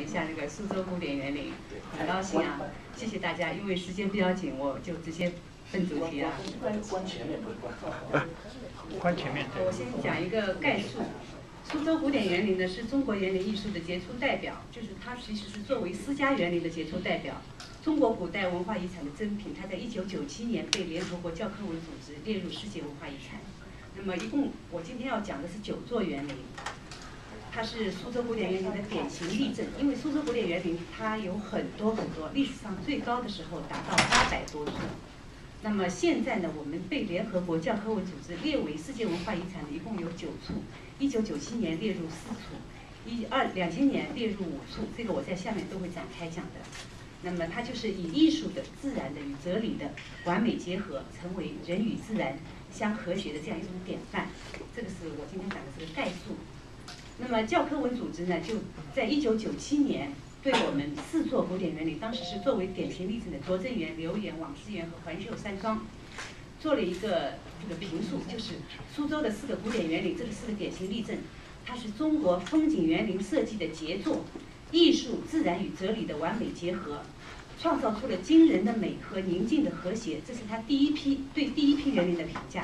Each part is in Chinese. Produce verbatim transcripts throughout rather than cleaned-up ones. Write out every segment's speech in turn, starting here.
下那个苏州古典园林，很高兴啊，谢谢大家。因为时间比较紧，我就直接奔主题啊。 关前面不关。 关前面。 我先讲一个概述。苏州古典园林呢是中国园林艺术的杰出代表，就是它其实是作为私家园林的杰出代表。中国古代文化遗产的珍品，它在一九九七年被联合国教科文组织列入世界文化遗产。那么一共，我今天要讲的是九座园林。它是苏州古典园林的典型例证，因为苏州古典园林它有很多很多，历史上最高的时候达到八百多座。那么现在呢，我们被联合国教科文组织列为世界文化遗产的一共有九处，一九九七年列入四处，一二两千年列入五处，这个我在下面都会展开讲的。那么它就是以艺术的、自然的与哲理的完美结合，成为人与自然相和谐的这样一种典范。这个是我今天讲的这个概述。那么教科文组织呢，就在一九九七年对我们四座古典园林，当时是作为典型例子的拙政园、留园、网师园和环秀山庄，做了一个这个评述，就是苏州的四个古典园林，这个四个典型例证，它是中国风景园林设计的杰作，艺术、自然与哲理的完美结合，创造出了惊人的美和宁静的和谐。这是他第一批对第一批园林的评价。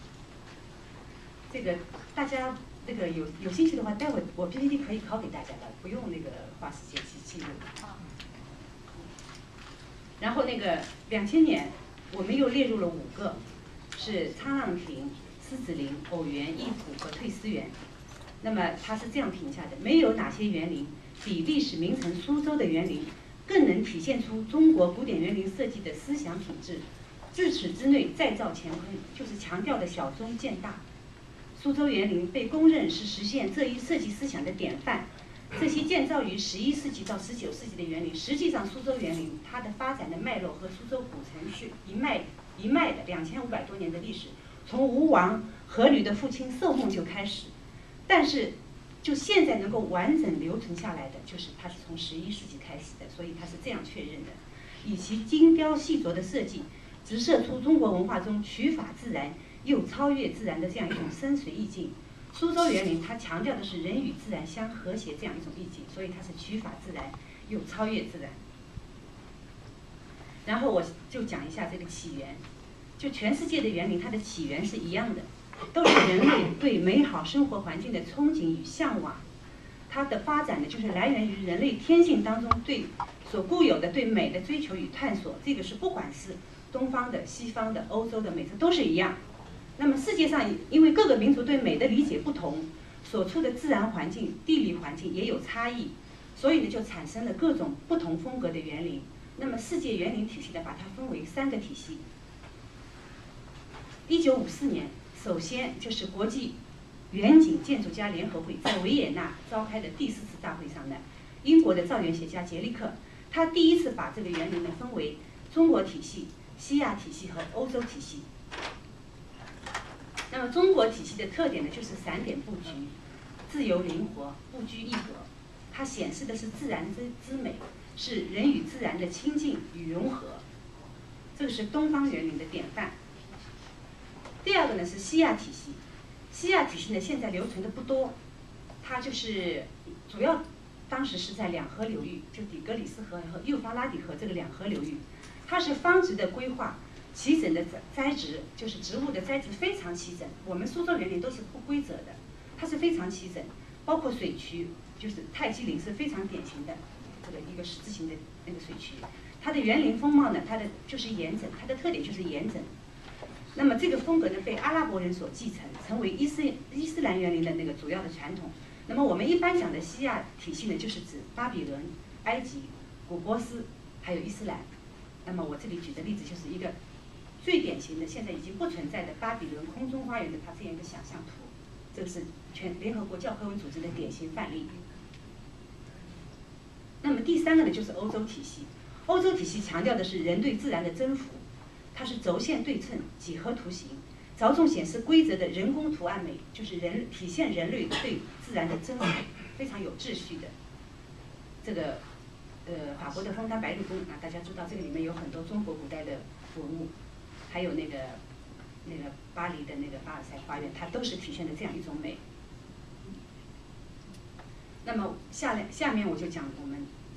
这个大家。这个有有兴趣的话，待会我 P P T 可以拷给大家的，不用那个花时间去记录。然后那个两千年，我们又列入了五个，是沧浪亭、狮子林、偶园、逸府和退思园。那么他是这样评价的：没有哪些园林比历史名城苏州的园林更能体现出中国古典园林设计的思想品质。至此之内，再造乾坤，就是强调的小中见大。苏州园林被公认是实现这一设计思想的典范。这些建造于十一世纪到十九世纪的园林，实际上苏州园林它的发展的脉络和苏州古城是一脉一脉的两千五百多年的历史，从吴王阖闾的父亲寿梦就开始。但是，就现在能够完整留存下来的，就是它是从十一世纪开始的，所以它是这样确认的。以其精雕细琢的设计，直射出中国文化中取法自然又超越自然的这样一种深邃意境。苏州园林它强调的是人与自然相和谐这样一种意境，所以它是取法自然又超越自然。然后我就讲一下这个起源，就全世界的园林它的起源是一样的，都是人类对美好生活环境的憧憬与向往。它的发展呢，就是来源于人类天性当中对所固有的对美的追求与探索。这个是不管是东方的、西方的、欧洲的、美洲都是一样。那么世界上因为各个民族对美的理解不同，所处的自然环境、地理环境也有差异，所以呢就产生了各种不同风格的园林。那么世界园林体系呢，把它分为三个体系。一九五四年，首先就是国际园景建筑家联合会在维也纳召开的第四次大会上呢，英国的造园学家杰利克，他第一次把这个园林呢分为中国体系、西亚体系和欧洲体系。那么中国体系的特点呢，就是散点布局，自由灵活，不拘一格。它显示的是自然之之美，是人与自然的亲近与融合。这个是东方园林的典范。第二个呢是西亚体系，西亚体系呢现在留存的不多，它就是主要当时是在两河流域，就底格里斯河和幼发拉底河这个两河流域，它是方直的规划。齐整的栽植，就是植物的栽植非常齐整。我们苏州园林都是不规则的，它是非常齐整，包括水渠，就是泰姬陵是非常典型的这个一个十字形的那个水渠。它的园林风貌呢，它的就是严整，它的特点就是严整。那么这个风格呢，被阿拉伯人所继承，成为伊斯伊斯兰园林的那个主要的传统。那么我们一般讲的西亚体系呢，就是指巴比伦、埃及、古波斯，还有伊斯兰。那么我这里举的例子就是一个最典型的，现在已经不存在的巴比伦空中花园的它这样一个想象图，这个是全联合国教科文组织的典型范例。那么第三个呢，就是欧洲体系。欧洲体系强调的是人对自然的征服，它是轴线对称、几何图形，着重显示规则的人工图案美，就是人体现人类对自然的征服，非常有秩序的。这个呃，法国的枫丹白露宫啊，大家知道这个里面有很多中国古代的文物。还有那个那个巴黎的那个巴尔赛花园，它都是体现的这样一种美。那么下来下面我就讲我们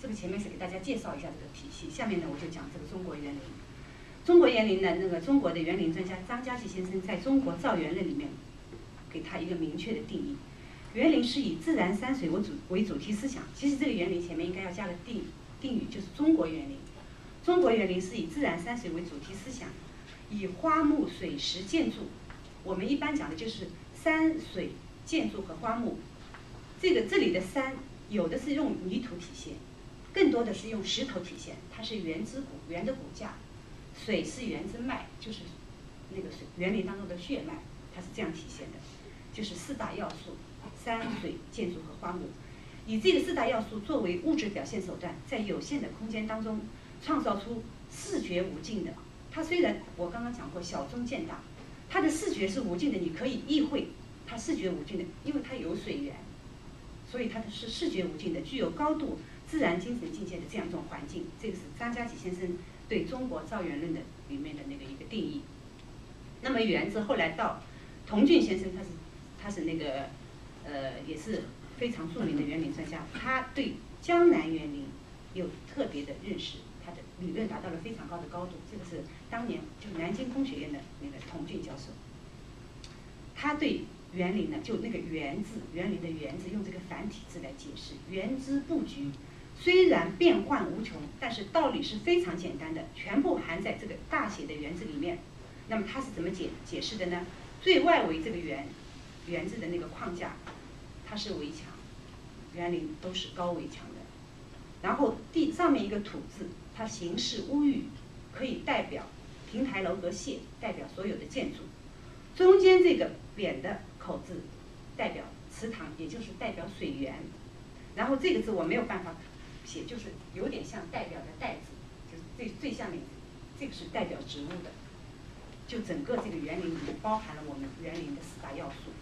这个前面是给大家介绍一下这个体系，下面呢我就讲这个中国园林。中国园林呢，那个中国的园林专家张家骥先生在中国造园论里面给他一个明确的定义：园林是以自然山水为主为主题思想。其实这个园林前面应该要加个定定语，就是中国园林。中国园林是以自然山水为主题思想，以花木水石建筑，我们一般讲的就是山水建筑和花木。这个这里的山有的是用泥土体现，更多的是用石头体现，它是园之骨，园的骨架。水是园之脉，就是那个水园林当中的血脉，它是这样体现的，就是四大要素：山水建筑和花木。以这个四大要素作为物质表现手段，在有限的空间当中创造出视觉无尽的。它虽然我刚刚讲过小中见大，它的视觉是无尽的，你可以意会它视觉无尽的，因为它有水源，所以它是视觉无尽的，具有高度自然精神境界的这样一种环境。这个是张家骥先生对中国造园论的里面的那个一个定义。那么园子后来到童俊先生，他是他是那个呃也是非常著名的园林专家，他对江南园林有特别的认识，他的理论达到了非常高的高度。这个是当年就南京工学院的那个童俊教授，他对园林呢，就那个园字，园林的园字用这个繁体字来解释，园之布局虽然变幻无穷，但是道理是非常简单的，全部含在这个大写的园字里面。那么它是怎么解解释的呢？最外围这个园园字的那个框架，它是围墙，园林都是高围墙的。然后地上面一个土字，它形似屋宇，可以代表亭台楼阁榭，代表所有的建筑。中间这个扁的口字代表池塘，也就是代表水源。然后这个字我没有办法写，就是有点像代表的代字，就是最最下面这个是代表植物的。就整个这个园林里面包含了我们园林的四大要素。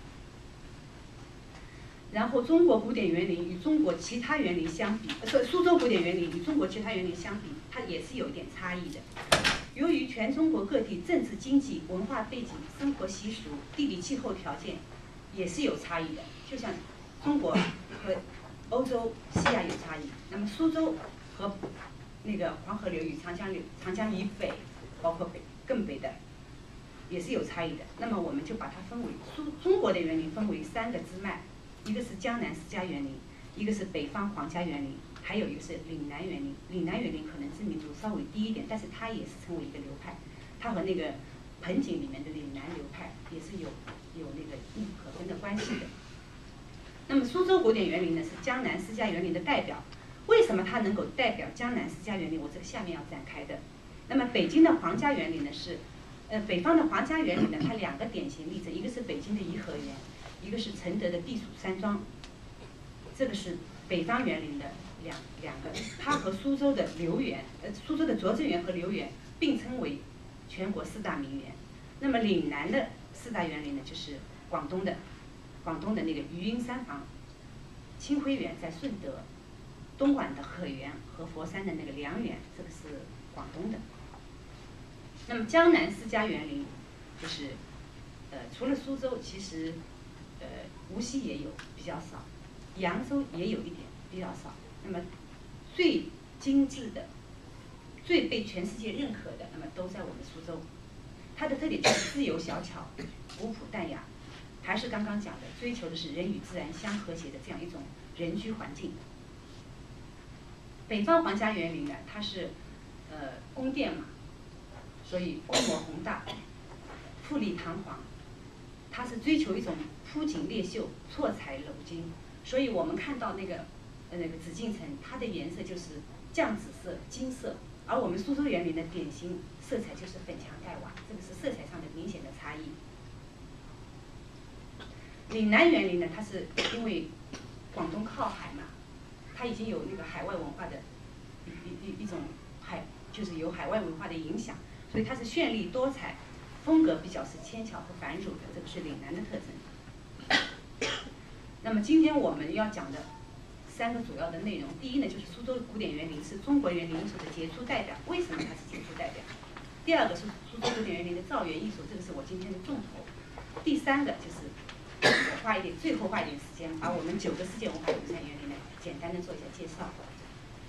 然后中国古典园林与中国其他园林相比，呃，苏州古典园林与中国其他园林相比，它也是有一点差异的。由于全中国各地政治经济、文化背景、生活习俗、地理气候条件也是有差异的，就像中国和欧洲、西亚有差异，那么苏州和那个黄河流域、长江流、长江以北，包括北更北的，也是有差异的。那么我们就把它分为苏中国的园林分为三个支脉，一个是江南私家园林，一个是北方皇家园林，还有一个是岭南园林。岭南园林可能知名度稍微低一点，但是它也是成为一个流派，它和那个盆景里面的岭南流派也是有有那个密不可分的关系的。那么苏州古典园林呢，是江南私家园林的代表。为什么它能够代表江南私家园林？我这个下面要展开的。那么北京的皇家园林呢是，呃，北方的皇家园林呢，它两个典型例子，一个是北京的颐和园，一个是承德的避暑山庄。这个是北方园林的两两个，它和苏州的留园，呃，苏州的拙政园和留园并称为全国四大名园。那么岭南的四大园林呢，就是广东的，广东的那个余荫山房、清晖园在顺德，东莞的鹤园和佛山的那个良园，这个是广东的。那么江南私家园林，就是，呃，除了苏州，其实，呃，无锡也有，比较少，扬州也有一点，比较少。那么最精致的、最被全世界认可的，那么都在我们苏州。它的特点就是自由小巧、古朴淡雅，还是刚刚讲的，追求的是人与自然相和谐的这样一种人居环境。北方皇家园林呢，它是，呃，宫殿嘛，所以规模宏大，富丽堂皇。它是追求一种铺锦列绣、错彩镂金，所以我们看到那个，呃，那个紫禁城，它的颜色就是绛紫色、金色，而我们苏州园林的典型色彩就是粉墙黛瓦，这个是色彩上的明显的差异。岭南园林呢，它是因为广东靠海嘛，它已经有那个海外文化的一一一种海，就是有海外文化的影响，所以它是绚丽多彩，风格比较是纤巧和繁缛的，这个是岭南的特征。那么今天我们要讲的三个主要的内容，第一呢，就是苏州古典园林是中国园林艺术的杰出代表，为什么它是杰出代表？第二个是苏州古典园林的造园艺术，这个是我今天的重头。第三个就是我花一点，最后花一点时间，把我们九个世界文化遗产园林呢，简单的做一下介绍。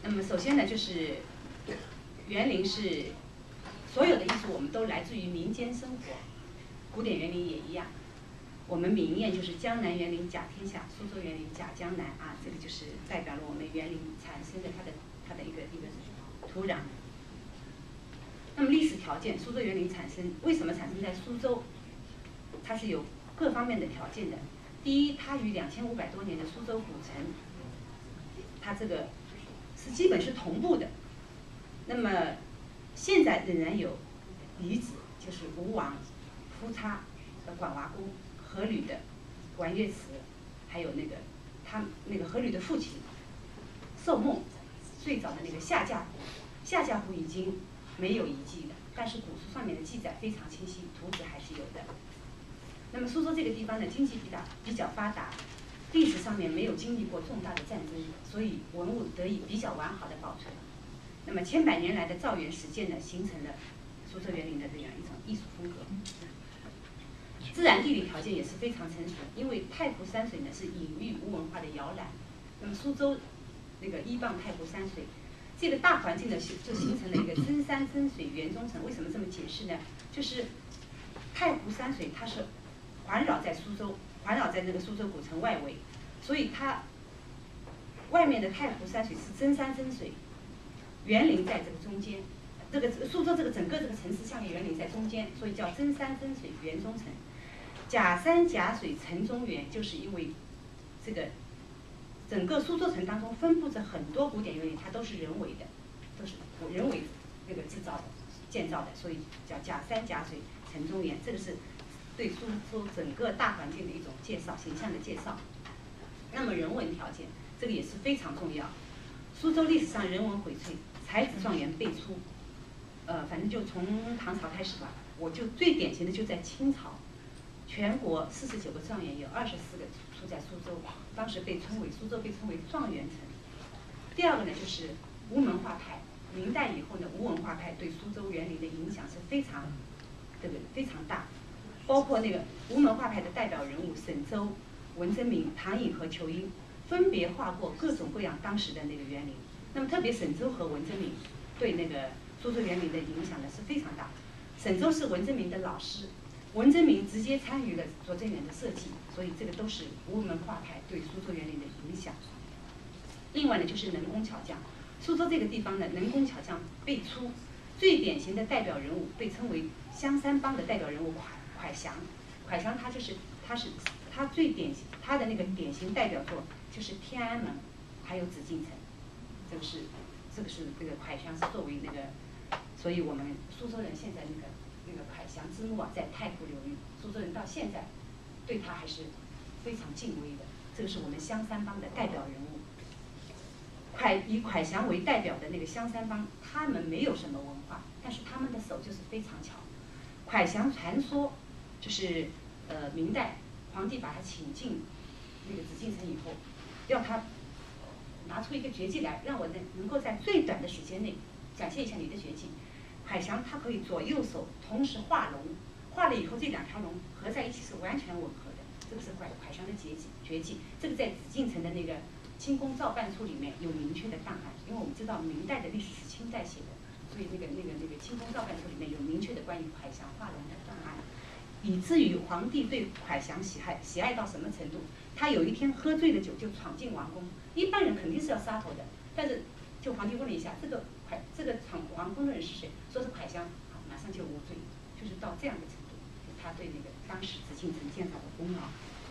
那么首先呢，就是园林是所有的艺术我们都来自于民间生活，古典园林也一样。我们明谚就是江南园林甲天下，苏州园林甲江南啊，这个就是代表了我们园林产生的它的它的一个一个土壤。那么历史条件，苏州园林产生为什么产生在苏州？它是有各方面的条件的。第一，它与两千五百多年的苏州古城，它这个是基本是同步的。那么现在仍然有遗址，就是吴王夫差的管娃宫、阖闾的玩乐祠，还有那个他那个阖闾的父亲寿梦最早的那个夏架湖。夏架湖已经没有遗迹了，但是古书上面的记载非常清晰，图纸还是有的。那么苏州这个地方呢，经济比较比较发达，历史上面没有经历过重大的战争，所以文物得以比较完好的保存。那么千百年来的造园实践呢，形成了苏州园林的这样一种艺术风格。自然地理条件也是非常成熟，因为太湖山水呢是隐喻吴文化的摇篮。那么苏州那个依傍太湖山水，这个大环境呢就形成了一个真山真水园中城。为什么这么解释呢？就是太湖山水它是环绕在苏州，环绕在那个苏州古城外围，所以它外面的太湖山水是真山真水，园林在这个中间，这个苏州这个整个这个城市下面园林在中间，所以叫真山真水园中城。假山假水城中园，就是因为这个整个苏州城当中分布着很多古典园林，它都是人为的，都是人为那个制造的、建造的，所以叫假山假水城中园。这个是对苏州整个大环境的一种介绍、形象的介绍。那么人文条件，这个也是非常重要。苏州历史上人文荟萃，才子状元辈出，呃，反正就从唐朝开始吧，我就最典型的就在清朝。全国四十九个状元，有二十四个出在苏州，当时被称为苏州被称为状元城。第二个呢，就是吴门画派。明代以后呢，吴文化派对苏州园林的影响是非常，这个非常大，包括那个吴门画派的代表人物沈周、文征明、唐颖和仇英，分别画过各种各样当时的那个园林。那么特别沈周和文征明对那个苏州园林的影响呢是非常大。沈周是文征明的老师。文征明直接参与了拙政园的设计，所以这个都是吴门画派对苏州园林的影响。另外呢，就是能工巧匠。苏州这个地方呢，能工巧匠辈出，最典型的代表人物被称为香山帮的代表人物蒯蒯祥。蒯祥他就是他是他最典型他的那个典型代表作就是天安门，还有紫禁城。这个是这个是这个蒯祥是作为那个，所以我们苏州人现在那个。那个蒯祥之墓啊，在太湖流域，苏州人到现在对他还是非常敬畏的。这个是我们香山帮的代表人物。蒯以蒯祥为代表的那个香山帮，他们没有什么文化，但是他们的手就是非常巧。蒯祥传说就是呃明代皇帝把他请进那个紫禁城以后，要他拿出一个绝技来，让我能能够在最短的时间内展现一下你的绝技。蒯祥他可以左右手同时画龙，画了以后这两条龙合在一起是完全吻合的，这个是蒯蒯祥的绝技绝技。这个在紫禁城的那个清宫造办处里面有明确的档案，因为我们知道明代的历史是清代写的，所以那个那个那个清宫造办处里面有明确的关于蒯祥画龙的档案，以至于皇帝对蒯祥喜爱喜爱到什么程度？他有一天喝醉了酒就闯进王宫，一般人肯定是要杀头的，但是就皇帝问了一下这个。这个闯王宫的人是谁？说是蒯祥，啊，马上就无罪，就是到这样的程度，他对那个当时紫禁城建造的功劳。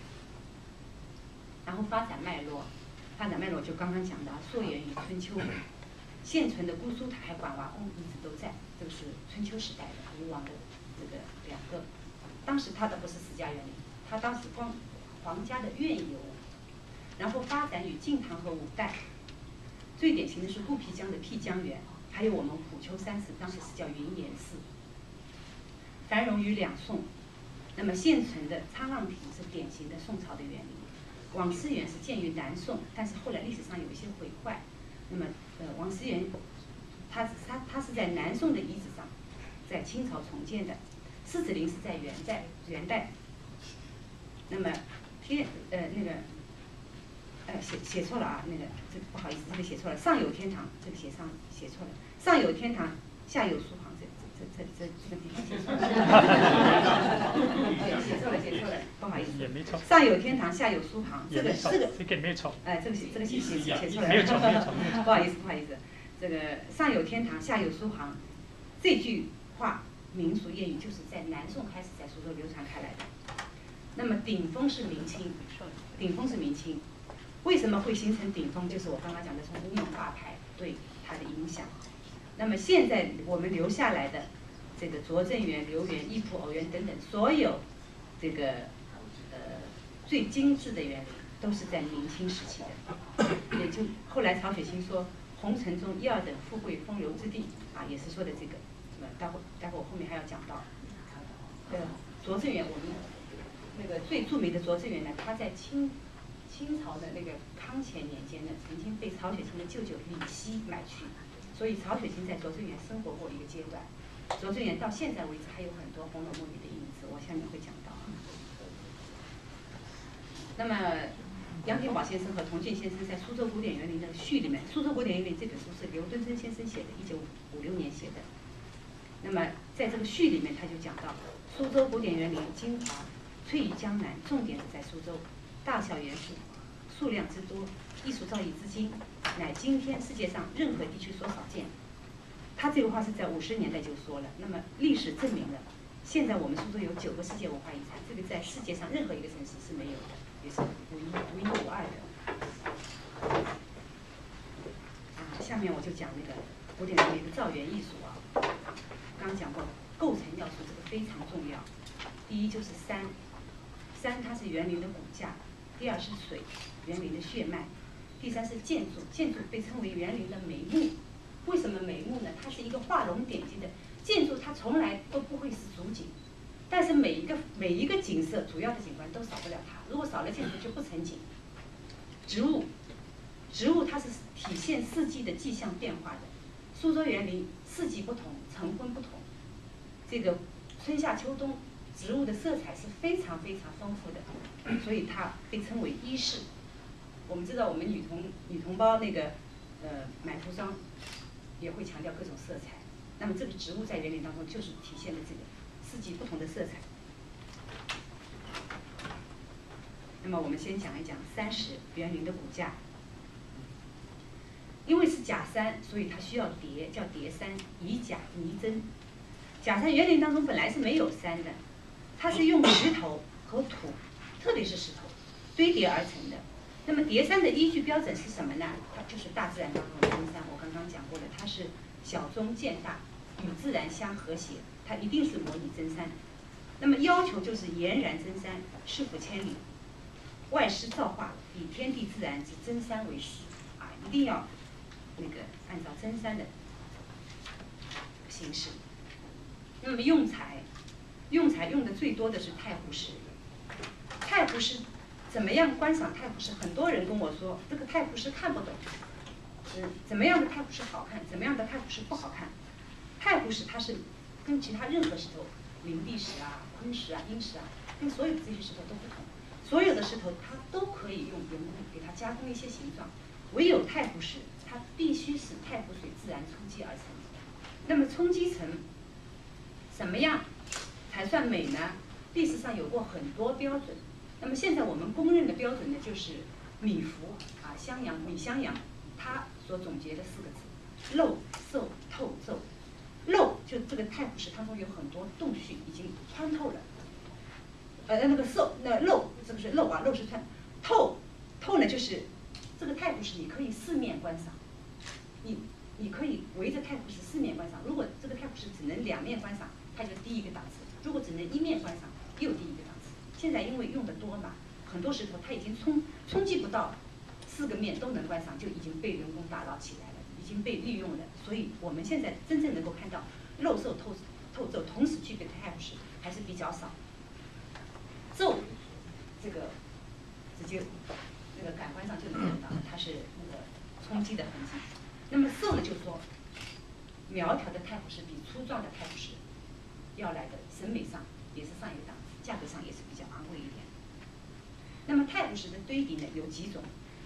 然后发展脉络，发展脉络就刚刚讲的，溯源于春秋，现存的姑苏塔还管娃宫一直都在，这个是春秋时代的吴王的这个两个。当时他的不是私家园林，他当时光皇家的院游，然后发展于晋唐和五代。最典型的是固皮江的辟江园，还有我们虎丘山寺，当时是叫云岩寺。繁荣于两宋，那么现存的沧浪亭是典型的宋朝的园林，王思园是建于南宋，但是后来历史上有一些毁坏。那么，呃，王思园，它它它是在南宋的遗址上，在清朝重建的。狮子林是在元代元代。那么，天呃那个。 呃，写写错了啊，那个这不好意思，这个写错了，上有天堂，这个写上写错了，上有天堂，下有苏杭，这这这这这这个地方写错了，写错了写错了，不好意思， 也没错， 上有天堂，下有苏杭，这个这个这个没错， 哎，这个写这个写写写错了， 没有错没有错， 不好意思不好意思，这个上有天堂，下有苏杭，这句话民俗谚语就是在南宋开始在苏州流传开来的。那么顶峰是明清，顶峰是明清，为什么会形成顶峰？就是我刚刚讲的从乌蒙画派对它的影响。那么现在我们留下来的这个拙政园、留园、艺圃、偶园等等，所有这个呃最精致的园林都是在明清时期的，也就后来曹雪芹说红尘中一二等富贵风流之地啊，也是说的这个。呃，待会待会我后面还要讲到。呃，拙政园我们。那个最著名的拙政园呢，它在清清朝的那个康乾年间呢，曾经被曹雪芹的舅舅李熙买去，所以曹雪芹在拙政园生活过一个阶段。拙政园到现在为止还有很多《红楼梦》里的影子，我下面会讲到。那么，杨廷宝先生和童俊先生在《苏州古典园林》的序里面，《苏州古典园林》这本书是刘敦桢先生写的，一九五六年写的。那么在这个序里面，他就讲到苏州古典园林精华。萃于江南，重点是在苏州，大小园数数量之多，艺术造诣之精，乃今天世界上任何地区所少见。他这个话是在五十年代就说了。那么历史证明了，现在我们苏州有九个世界文化遗产，这个在世界上任何一个城市是没有的，也是独一独一无二的。啊，下面我就讲那个古典园林的造园艺术啊。刚刚讲过构成要素，这个非常重要。第一就是山。山它是园林的骨架，第二是水，园林的血脉，第三是建筑，建筑被称为园林的眉目。为什么眉目呢？它是一个画龙点睛的建筑，它从来都不会是主景，但是每一个每一个景色主要的景观都少不了它。如果少了建筑就不成景。植物，植物它是体现四季的迹象变化的。苏州园林四季不同，晨昏不同，这个春夏秋冬。植物的色彩是非常非常丰富的，所以它被称为衣饰。我们知道，我们女同女同胞那个呃买服装也会强调各种色彩。那么这个植物在园林当中就是体现了这个四季不同的色彩。那么我们先讲一讲山石园林的骨架。因为是假山，所以它需要叠，叫叠山，以假拟真。假山园林当中本来是没有山的。它是用石头和土，特别是石头堆叠而成的。那么叠山的依据标准是什么呢？它就是大自然当中的真山。我刚刚讲过的，它是小中见大，与自然相和谐，它一定是模拟真山。那么要求就是俨然真山，赤腹千里，外施造化，以天地自然之真山为师啊，一定要那个按照真山的形式。那么用材。用材用的最多的是太湖石。太湖石怎么样观赏太湖石？很多人跟我说，这个太湖石看不懂。嗯，怎么样的太湖石好看？怎么样的太湖石不好看？太湖石它是跟其他任何石头，灵璧石啊、昆石啊、阴石啊，跟所有的这些石头都不同。所有的石头它都可以用人工给它加工一些形状，唯有太湖石，它必须是太湖水自然冲击而成。那么冲击层怎么样才算美呢？历史上有过很多标准。那么现在我们公认的标准呢，就是米芾啊、襄阳、米襄阳他所总结的四个字：漏、受、透、皱。漏就这个太湖石当中有很多洞穴已经穿透了。呃，那个受，那漏这个是漏啊，漏是穿。透，透呢就是这个太湖石你可以四面观赏，你你可以围着太湖石四面观赏。如果这个太湖石只能两面观赏，它就低一个档次；如果只能一面观赏，又低一个档次。现在因为用的多嘛，很多石头它已经冲冲击不到四个面都能观赏，就已经被人工打捞起来了，已经被利用了。所以我们现在真正能够看到漏受透透皱同时具备的太湖石还是比较少。皱这个直接那个感官上就能看到，它是那个冲击的痕迹。那么瘦呢，就说苗条的太湖石比粗壮的太湖石要来的审美上也是上一个档次，价格上也是比较昂贵一点。那么太湖石的堆叠呢有几种，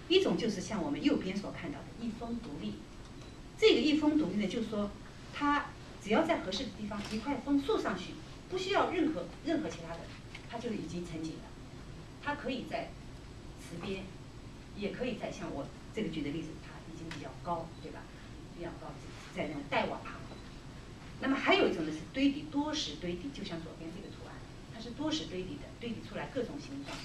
一种就是像我们右边所看到的一峰独立。这个一峰独立呢，就是说它只要在合适的地方一块枫竖上去，不需要任何任何其他的，它就已经成景了。它可以在池边，也可以在像我这个举的例子，它已经比较高，对吧？比较高，在那个带瓦旁。那么还有一种呢是堆底多石堆底，就像左边这个图案，它是多石堆底的，堆底出来各种形状。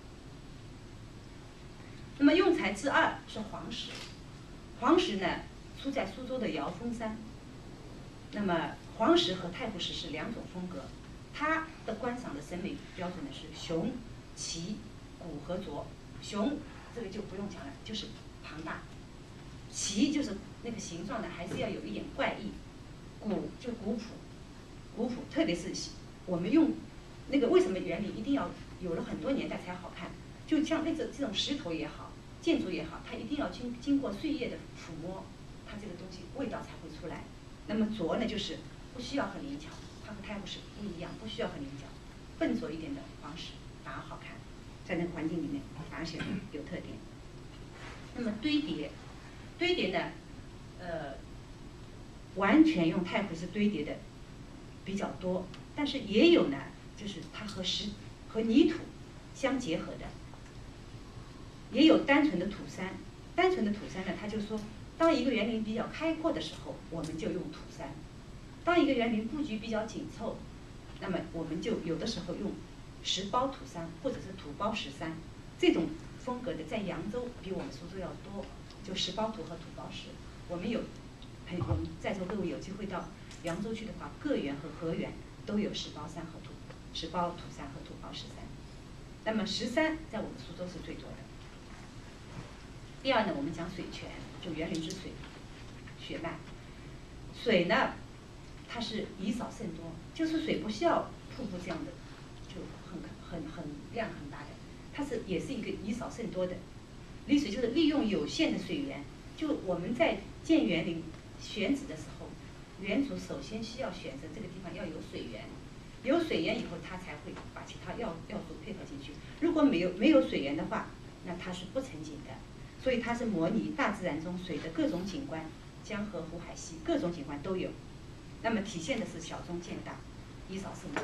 那么用材之二是黄石，黄石呢出在苏州的瑶峰山。那么黄石和太湖石是两种风格，它的观赏的审美标准呢是雄、奇、古和拙。雄这个就不用讲了，就是庞大；奇就是那个形状呢还是要有一点怪异；古就古朴，古朴，特别是我们用那个为什么园林一定要有了很多年代才好看？就像那种这种石头也好，建筑也好，它一定要经经过岁月的抚摸，它这个东西味道才会出来。那么拙呢，就是不需要很灵巧，它和太湖石不一样，不需要很灵巧，笨拙一点的黄石反而好看，在那个环境里面反而显得有特点。那么堆叠，堆叠呢，呃，完全用太湖石堆叠的比较多，但是也有呢，就是它和石和泥土相结合的。也有单纯的土山，单纯的土山呢，它就说，当一个园林比较开阔的时候，我们就用土山；当一个园林布局比较紧凑，那么我们就有的时候用石包土山或者是土包石山。这种风格的在扬州比我们苏州要多，就石包土和土包石。我们有，很我们在座各位有机会到扬州去的话，各园和河园都有石包山和土石包土山和土包石山。那么石山在我们苏州是最多的。第二呢，我们讲水泉，就园林之水，血脉。水呢，它是以少胜多，就是水不需要瀑布这样的，就很很很量很大的，它是也是一个以少胜多的。利水就是利用有限的水源，就我们在建园林选址的时候，园主首先需要选择这个地方要有水源，有水源以后，他才会把其他要要素配合进去。如果没有没有水源的话，那它是不成景的。所以它是模拟大自然中水的各种景观，江河湖海溪各种景观都有。那么体现的是小中见大，以少胜多。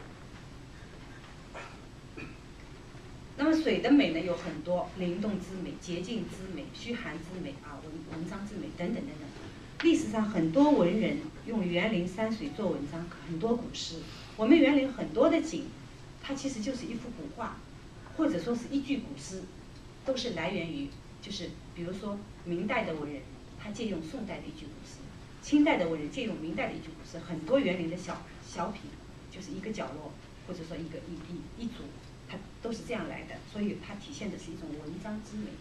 那么水的美呢有很多，灵动之美、洁净之美、虚寒之美啊、文文章之美等等等等。历史上很多文人用园林山水做文章，很多古诗。我们园林很多的景，它其实就是一幅古画，或者说是一句古诗，都是来源于。就是比如说明代的文人，他借用宋代的一句古诗；清代的文人借用明代的一句古诗。很多园林的小小品，就是一个角落，或者说一个一一一组，它都是这样来的。所以它体现的是一种文章之美。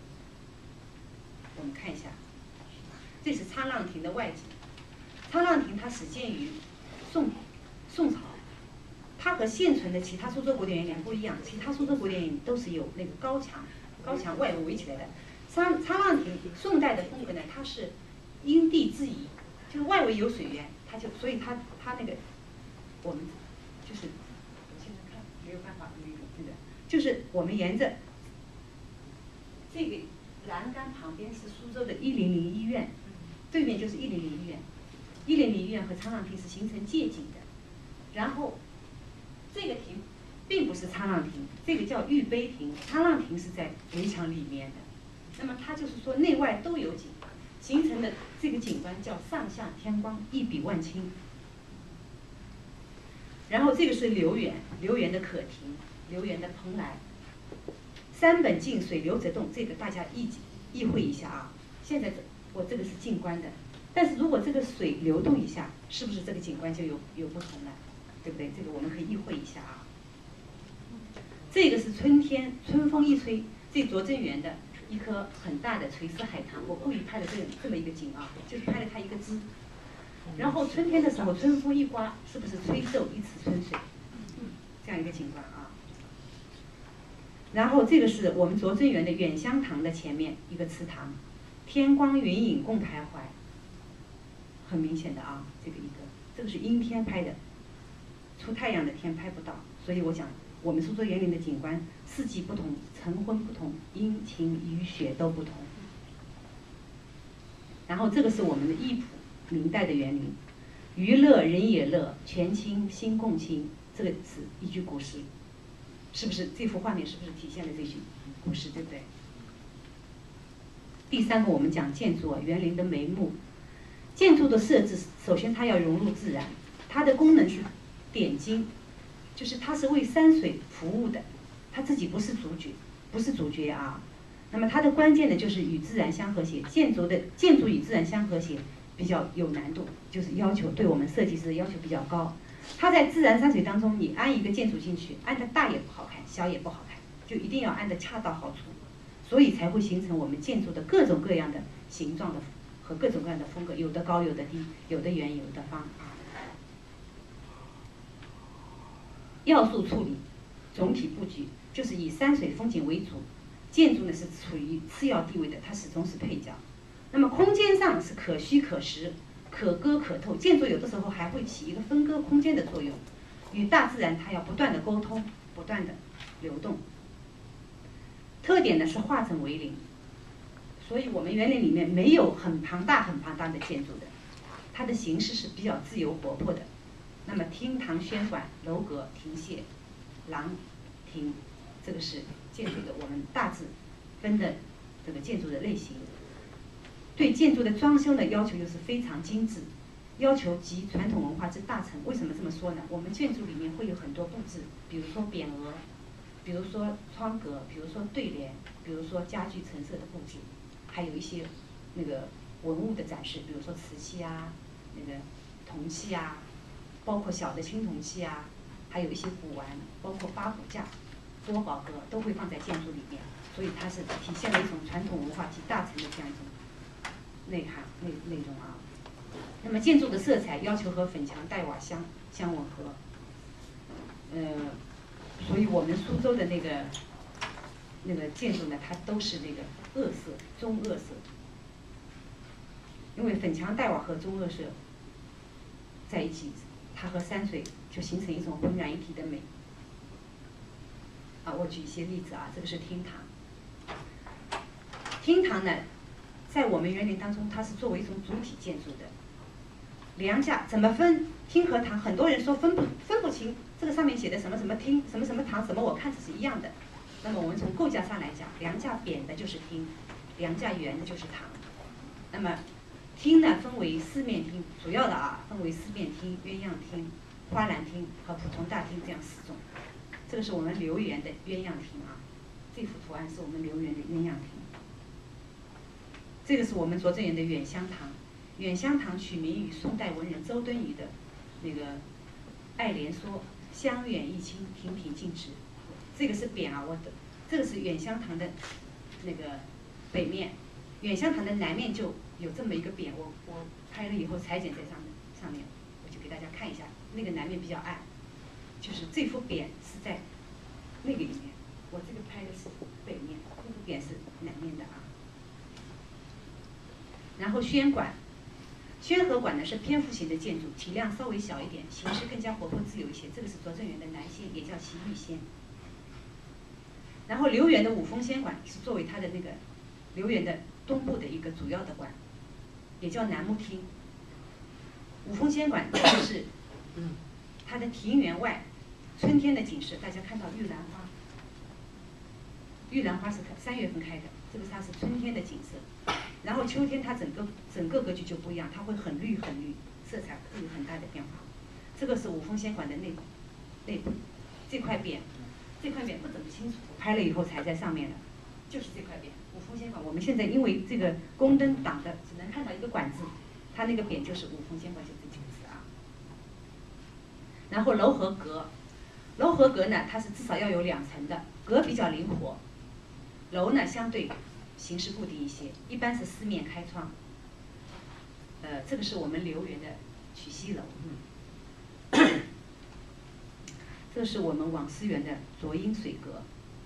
我们看一下，这是沧浪亭的外景。沧浪亭它始建于宋宋朝，它和现存的其他苏州古典园林不一样，其他苏州古典园林都是有那个高墙。高墙外围围起来的，沧沧浪亭宋代的风格呢，它是因地制宜，就是外围有水源，它就所以它它那个我们就是我现在看没有办法那个那个，就是我们沿着这个栏杆旁边是苏州的一零零医院，对面就是一零零医院，一零零医院和沧浪亭是形成界景的，然后这个亭。并不是沧浪亭，这个叫玉碑亭。沧浪亭是在围墙里面的，那么它就是说内外都有景，形成的这个景观叫上下天光，一笔万顷。然后这个是留园，留园的可亭，留园的蓬莱。山本静水流则动，这个大家意意会一下啊。现在我这个是静观的，但是如果这个水流动一下，是不是这个景观就有有不同了？对不对？这个我们可以意会一下啊。这个是春天，春风一吹，这拙政园的一棵很大的垂丝海棠，我故意拍了这这么一个景啊，就是拍了它一个枝。然后春天的时候，春风一刮，是不是吹皱一池春水？这样一个景观啊。然后这个是我们拙政园的远香堂的前面一个祠堂，天光云影共徘徊，很明显的啊，这个一个，这个是阴天拍的，出太阳的天拍不到，所以我讲。 我们苏州园林的景观四季不同，晨昏不同，阴晴雨雪都不同。然后这个是我们的艺圃，明代的园林，娱乐人也乐，全清心共清，这个是一句古诗，是不是这幅画面是不是体现了这句古诗，对不对？第三个，我们讲建筑啊，园林的眉目。建筑的设置，首先它要融入自然，它的功能是点睛，就是它是为山水服务的，它自己不是主角，不是主角啊。那么它的关键呢，就是与自然相和谐。建筑的建筑与自然相和谐比较有难度，就是要求对我们设计师的要求比较高。它在自然山水当中，你安一个建筑进去，安的大也不好看，小也不好看，就一定要安的恰到好处。所以才会形成我们建筑的各种各样的形状的和各种各样的风格，有的高，有的低，有的圆，有的方。要素处理，总体布局就是以山水风景为主，建筑呢是处于次要地位的，它始终是配角。那么空间上是可虚可实，可割可透，建筑有的时候还会起一个分割空间的作用，与大自然它要不断的沟通，不断的流动。特点呢是化整为零，所以我们园林里面没有很庞大很庞大的建筑的，它的形式是比较自由活泼的。那么厅堂轩馆、楼阁、亭榭、廊亭，这个是建筑的我们大致分的这个建筑的类型。对建筑的装修呢要求又是非常精致，要求集传统文化之大成。为什么这么说呢？我们建筑里面会有很多布置，比如说匾额，比如说窗格，比如说对联，比如说家具陈设的布置，还有一些那个文物的展示，比如说瓷器啊，那个铜器啊，包括小的青铜器啊，还有一些古玩，包括八股架、多宝阁都会放在建筑里面，所以它是体现了一种传统文化集大成的这样一种内涵内内容啊。那么建筑的色彩要求和粉墙黛瓦相相吻合，呃。所以我们苏州的那个那个建筑呢，它都是那个褐色、棕褐色，因为粉墙黛瓦和棕褐色在一起，它和山水就形成一种浑然一体的美。啊，我举一些例子啊，这个是厅堂。厅堂呢，在我们园林当中，它是作为一种主体建筑的。梁架怎么分厅和堂？很多人说分不分不清。这个上面写的什么什么厅，什么什么堂，什么我看着是一样的。那么我们从构架上来讲，梁架扁的就是厅，梁架圆的就是堂。那么厅呢分为四面厅，主要的啊分为四面厅、鸳鸯厅、花篮厅和普通大厅这样四种。这个是我们留园的鸳鸯厅啊，这幅图案是我们留园的鸳鸯厅。这个是我们拙政园的远香堂，远香堂取名于宋代文人周敦颐的那个《爱莲说》。香远益清，平平静止。这个是匾啊，我的，这个是远香堂的那个北面，远香堂的南面就有这么一个匾，我我拍了以后裁剪在上面上面，我就给大家看一下，那个南面比较暗，就是这幅匾是在那个里面，我这个拍的是北面，那个匾是南面的啊。然后轩馆。宣和馆呢是偏复型的建筑，体量稍微小一点，形式更加活泼自由一些。这个是拙政园的南仙，也叫奇玉仙。然后留园的五峰仙馆是作为它的那个留园的东部的一个主要的馆，也叫南木厅。五峰仙馆就是它的庭园外春天的景色，大家看到玉兰花，玉兰花是三月份开的，这个它是春天的景色。然后秋天它整个整个格局就不一样，它会很绿很绿，色彩会有很大的变化。这个是五峰仙馆的内部内部这块匾，这块匾不怎么清楚，拍了以后才在上面的，就是这块匾五峰仙馆。我们现在因为这个宫灯挡的，只能看到一个馆字，它那个匾就是五峰仙馆，就这几个字啊。然后楼和阁，楼和阁呢，它是至少要有两层的，阁比较灵活，楼呢相对形式固定一些，一般是四面开窗。呃，这个是我们留园的曲溪楼，嗯，这是我们网师园的浊音水阁。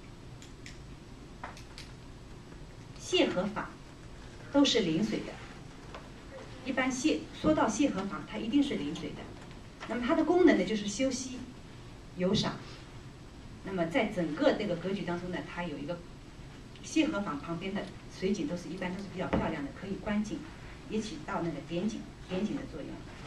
榭和坊都是临水的，一般榭说到榭和坊，它一定是临水的。那么它的功能呢，就是休息、游赏。 那么在整个这个格局当中呢，它有一个榭河坊旁边的水景都是一般都是比较漂亮的，可以观景，也起到那个点景点景的作用。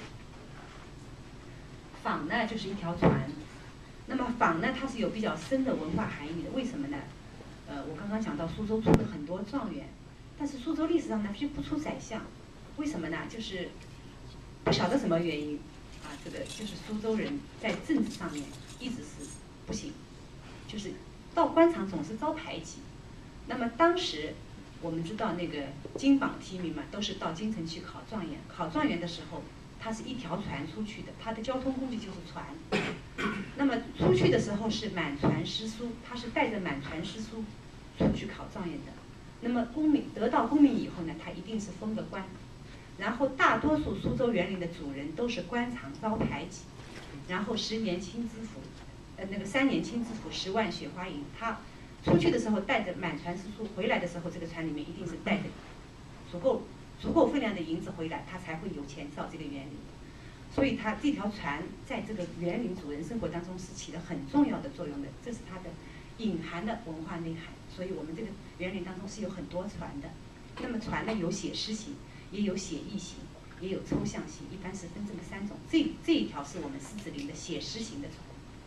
坊呢就是一条船，那么坊呢它是有比较深的文化含义的，为什么呢？呃，我刚刚讲到苏州出了很多状元，但是苏州历史上呢却不出宰相，为什么呢？就是不晓得什么原因啊，这个就是苏州人在政治上面一直是不行，就是到官场总是遭排挤。那么当时我们知道那个金榜题名嘛，都是到京城去考状元，考状元的时候，它是一条船出去的，它的交通工具就是船。那么出去的时候是满船诗书，他是带着满船诗书出去考状元的。那么功名得到功名以后呢，他一定是封的官。然后大多数苏州园林的主人都是官场遭排挤，然后十年清知府，呃那个三年清知府十万雪花银，他出去的时候带着满船诗书，回来的时候这个船里面一定是带着足够足够分量的银子回来，他才会有钱造这个园林。所以它这条船在这个园林主人生活当中是起了很重要的作用的，这是它的隐含的文化内涵。所以我们这个园林当中是有很多船的。那么船呢有写诗型，也有写意型，也有抽象型，一般是分这么三种。这这一条是我们狮子林的写诗型的船。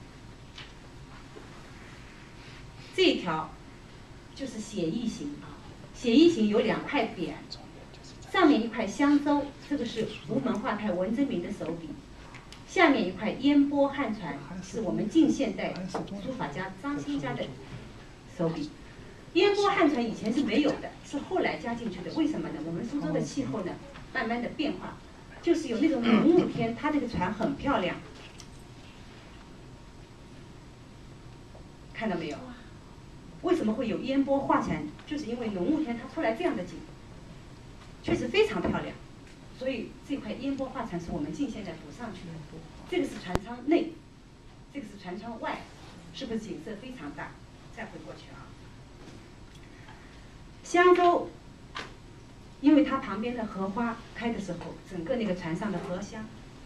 这一条就是写意型啊，写意型有两块匾。上面一块香洲，这个是吴门画派文征明的手笔；下面一块烟波汉船，是我们近现代书法家张欣嘉的手笔。烟波汉船以前是没有的，是后来加进去的。为什么呢？我们苏州的气候呢，慢慢的变化，就是有那种浓雾天，它这个船很漂亮，看到没有？为什么会有烟波画船？就是因为浓雾天它出来这样的景。确实非常漂亮，所以这块烟波画船是我们近现代补上去的。这个是船舱内，这个是船舱外，是不是景色非常大？再回过去啊，香洲，因为它旁边的荷花开的时候，整个那个船上的荷香，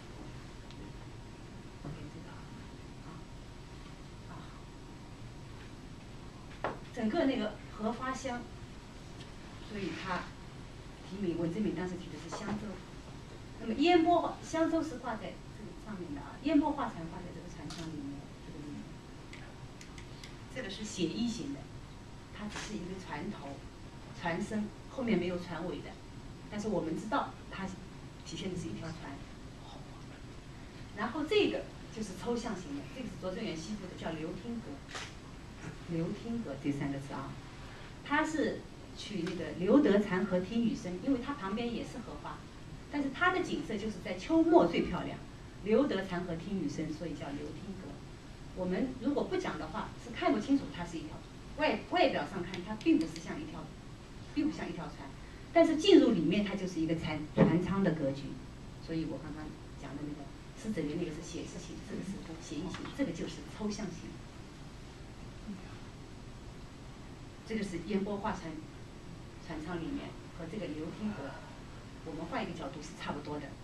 整个那个荷花香，所以它。题名文征明当时提的是香洲，那么烟波香洲是画在这个上面的啊，烟波画船画在这个船舱里面，这个里面。这个是写意型的，它只是一个船头、船身，后面没有船尾的，但是我们知道它体现的是一条船。然后这个就是抽象型的，这个是拙政园西部的，叫流汀阁。流汀阁这三个字啊，它是。取那个留得残荷听雨声，因为它旁边也是荷花，但是它的景色就是在秋末最漂亮。留得残荷听雨声，所以叫流汀阁。我们如果不讲的话，是看不清楚它是一条外外表上看它并不是像一条，并不像一条船，但是进入里面它就是一个船船舱的格局。所以我刚刚讲的那个狮子林那个是写实型，这个是写意型，这个就是抽象型。这个是烟波画船。船舱里面和这个流汀阁，我们换一个角度是差不多的。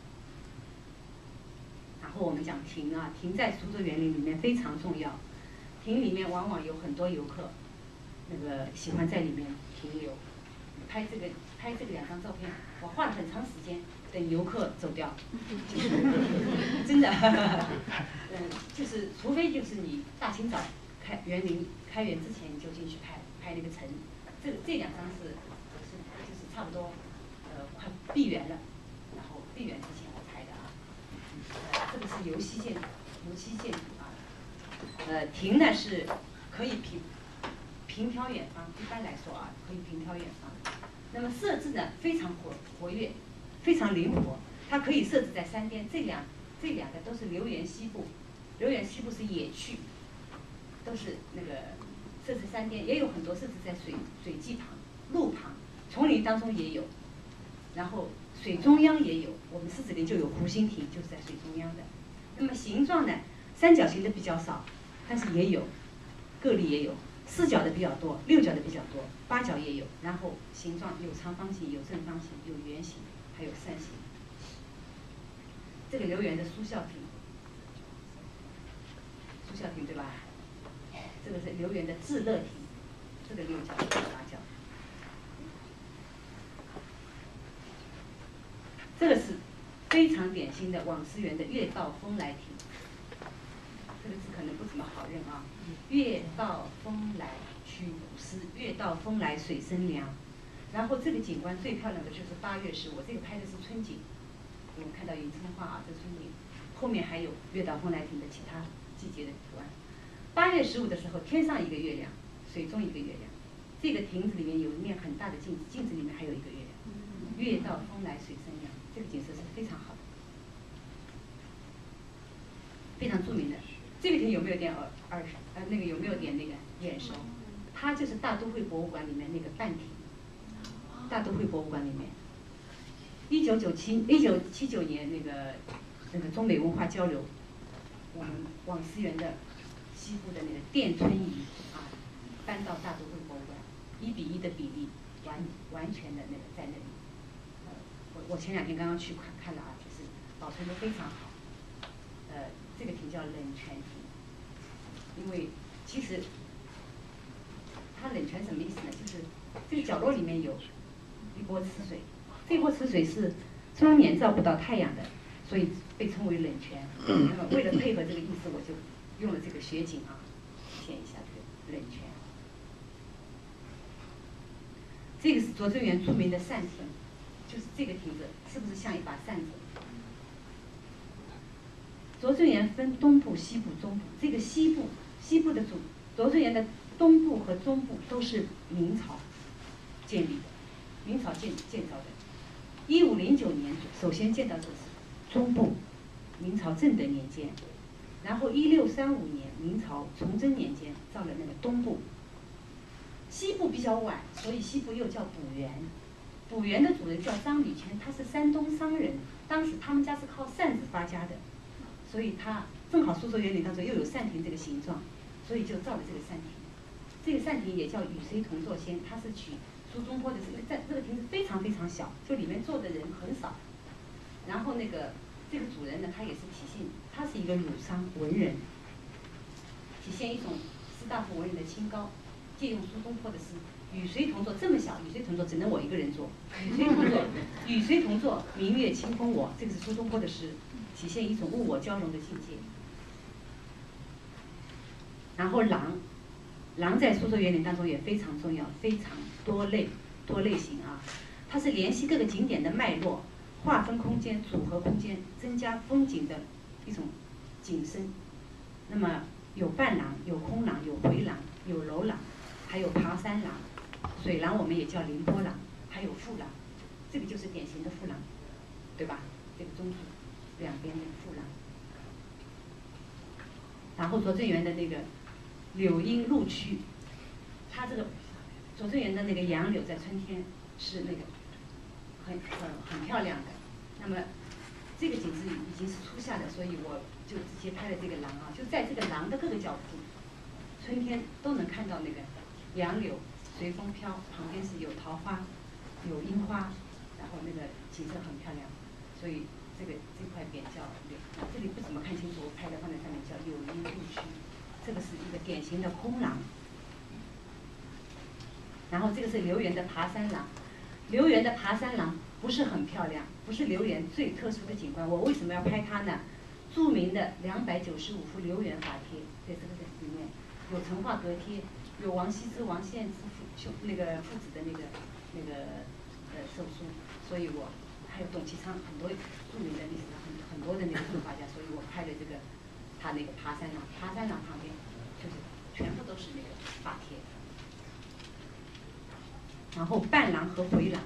然后我们讲亭啊，亭在苏州园林里面非常重要，亭里面往往有很多游客，那个喜欢在里面停留，拍这个拍这个两张照片，我画了很长时间，等游客走掉，就是真的，嗯，就是除非就是你大清早开园林开园之前你就进去拍拍那个城。这这两张是是就是差不多，呃，快闭园了，然后闭园之前我拍的啊。呃，这个是游溪建筑，游溪建筑啊。呃，亭呢是可以平平挑远方，一般来说啊，可以平挑远方。那么设置呢非常活活跃，非常灵活，它可以设置在山边。这两这两个都是留园西部，留园西部是野趣，都是那个。设置山边，也有很多设置在水水际旁、路旁、丛林当中也有，然后水中央也有。我们狮子林就有湖心亭，就是在水中央的。那么形状呢，三角形的比较少，但是也有，个例也有，四角的比较多，六角的比较多，八角也有。然后形状有长方形，有正方形，有圆形，还有扇形。这个留园的苏孝亭，苏孝亭对吧？ 这个是留园的至乐亭，这个六角八角。这个是非常典型的网师园的月到风来亭，这个字可能不怎么好认啊。月到风来曲古诗，月到风来水生凉。然后这个景观最漂亮的就是八月十五，这个拍的是春景，我们看到迎春花啊，这春景，后面还有月到风来亭的其他季节的图案。八月十五的时候，天上一个月亮，水中一个月亮，这个亭子里面有一面很大的镜子，镜子里面还有一个月亮。月到风来水生凉，这个景色是非常好的，非常著名的。这个亭有没有点耳耳呃那个有没有点那个眼熟？它就是大都会博物馆里面那个半亭。大都会博物馆里面，一九九七一九七九年那个那个中美文化交流，我们网师园的西部的那个殿春仪啊，搬到大都会博物馆，一比一的比例，完完全的那个在那里。呃，我我前两天刚刚去看看了啊，就是保存的非常好。呃，这个亭叫冷泉亭，因为其实它冷泉什么意思呢？就是这个角落里面有一波池水，这波池水是终年照不到太阳的，所以被称为冷泉。那么为了配合这个意思，我就用了这个雪景啊，体现一下这个冷泉。这个是拙政园著名的扇亭，就是这个亭子是不是像一把扇子？拙政园分东部、西部、中部，这个西部西部的主拙政园的东部和中部都是明朝建立的。明朝建建造的，一五零九年首先建到这是中部，明朝正德年间，然后一六三五年明朝崇祯年间造了那个东部，西部比较晚，所以西部又叫补园。补园的主人叫张履谦，他是山东商人，当时他们家是靠扇子发家的，所以他正好苏州园林当中又有扇亭这个形状，所以就造了这个扇亭。这个扇亭也叫与谁同坐仙，它是取苏东坡的是在这个亭子非常非常小，就里面坐的人很少。然后那个这个主人呢，他也是体现，他是一个儒商文人，体现一种士大夫文人的清高，借用苏东坡的诗，与谁同坐这么小，与谁同坐只能我一个人坐，与谁同坐，与谁同坐，明月清风我，这个是苏东坡的诗，体现一种物我交融的境界。然后廊。廊在苏州园林当中也非常重要，非常多类多类型啊，它是联系各个景点的脉络，划分空间、组合空间，增加风景的一种景深。那么有半廊、有空廊、有回廊、有楼廊，还有爬山廊，水廊我们也叫凌波廊，还有复廊，这个就是典型的复廊，对吧？这个中柱两边的复廊。然后拙政园的那个。柳荫路区，它这个拙政园的那个杨柳在春天是那个很很很漂亮的。那么这个景致已经是初夏的，所以我就直接拍了这个廊啊，就在这个廊的各个角度，春天都能看到那个杨柳随风飘，旁边是有桃花，有樱花，然后那个景色很漂亮，所以这个这块匾叫柳，这里不怎么看清楚，我拍的放在上面叫柳荫路区。这个是一个典型的空廊，然后这个是留园的爬山廊。留园的爬山廊不是很漂亮，不是留园最特殊的景观。我为什么要拍它呢？著名的两百九十五幅留园法帖在这个里面，有成化阁帖，有王羲之、王献之父兄那个父子的那个那个呃手书，所以我还有董其昌很多著名的历史上很很多的那个书法家，所以我拍了这个。它那个爬山廊，爬山廊旁边就是全部都是那个法帖，然后半廊和回廊，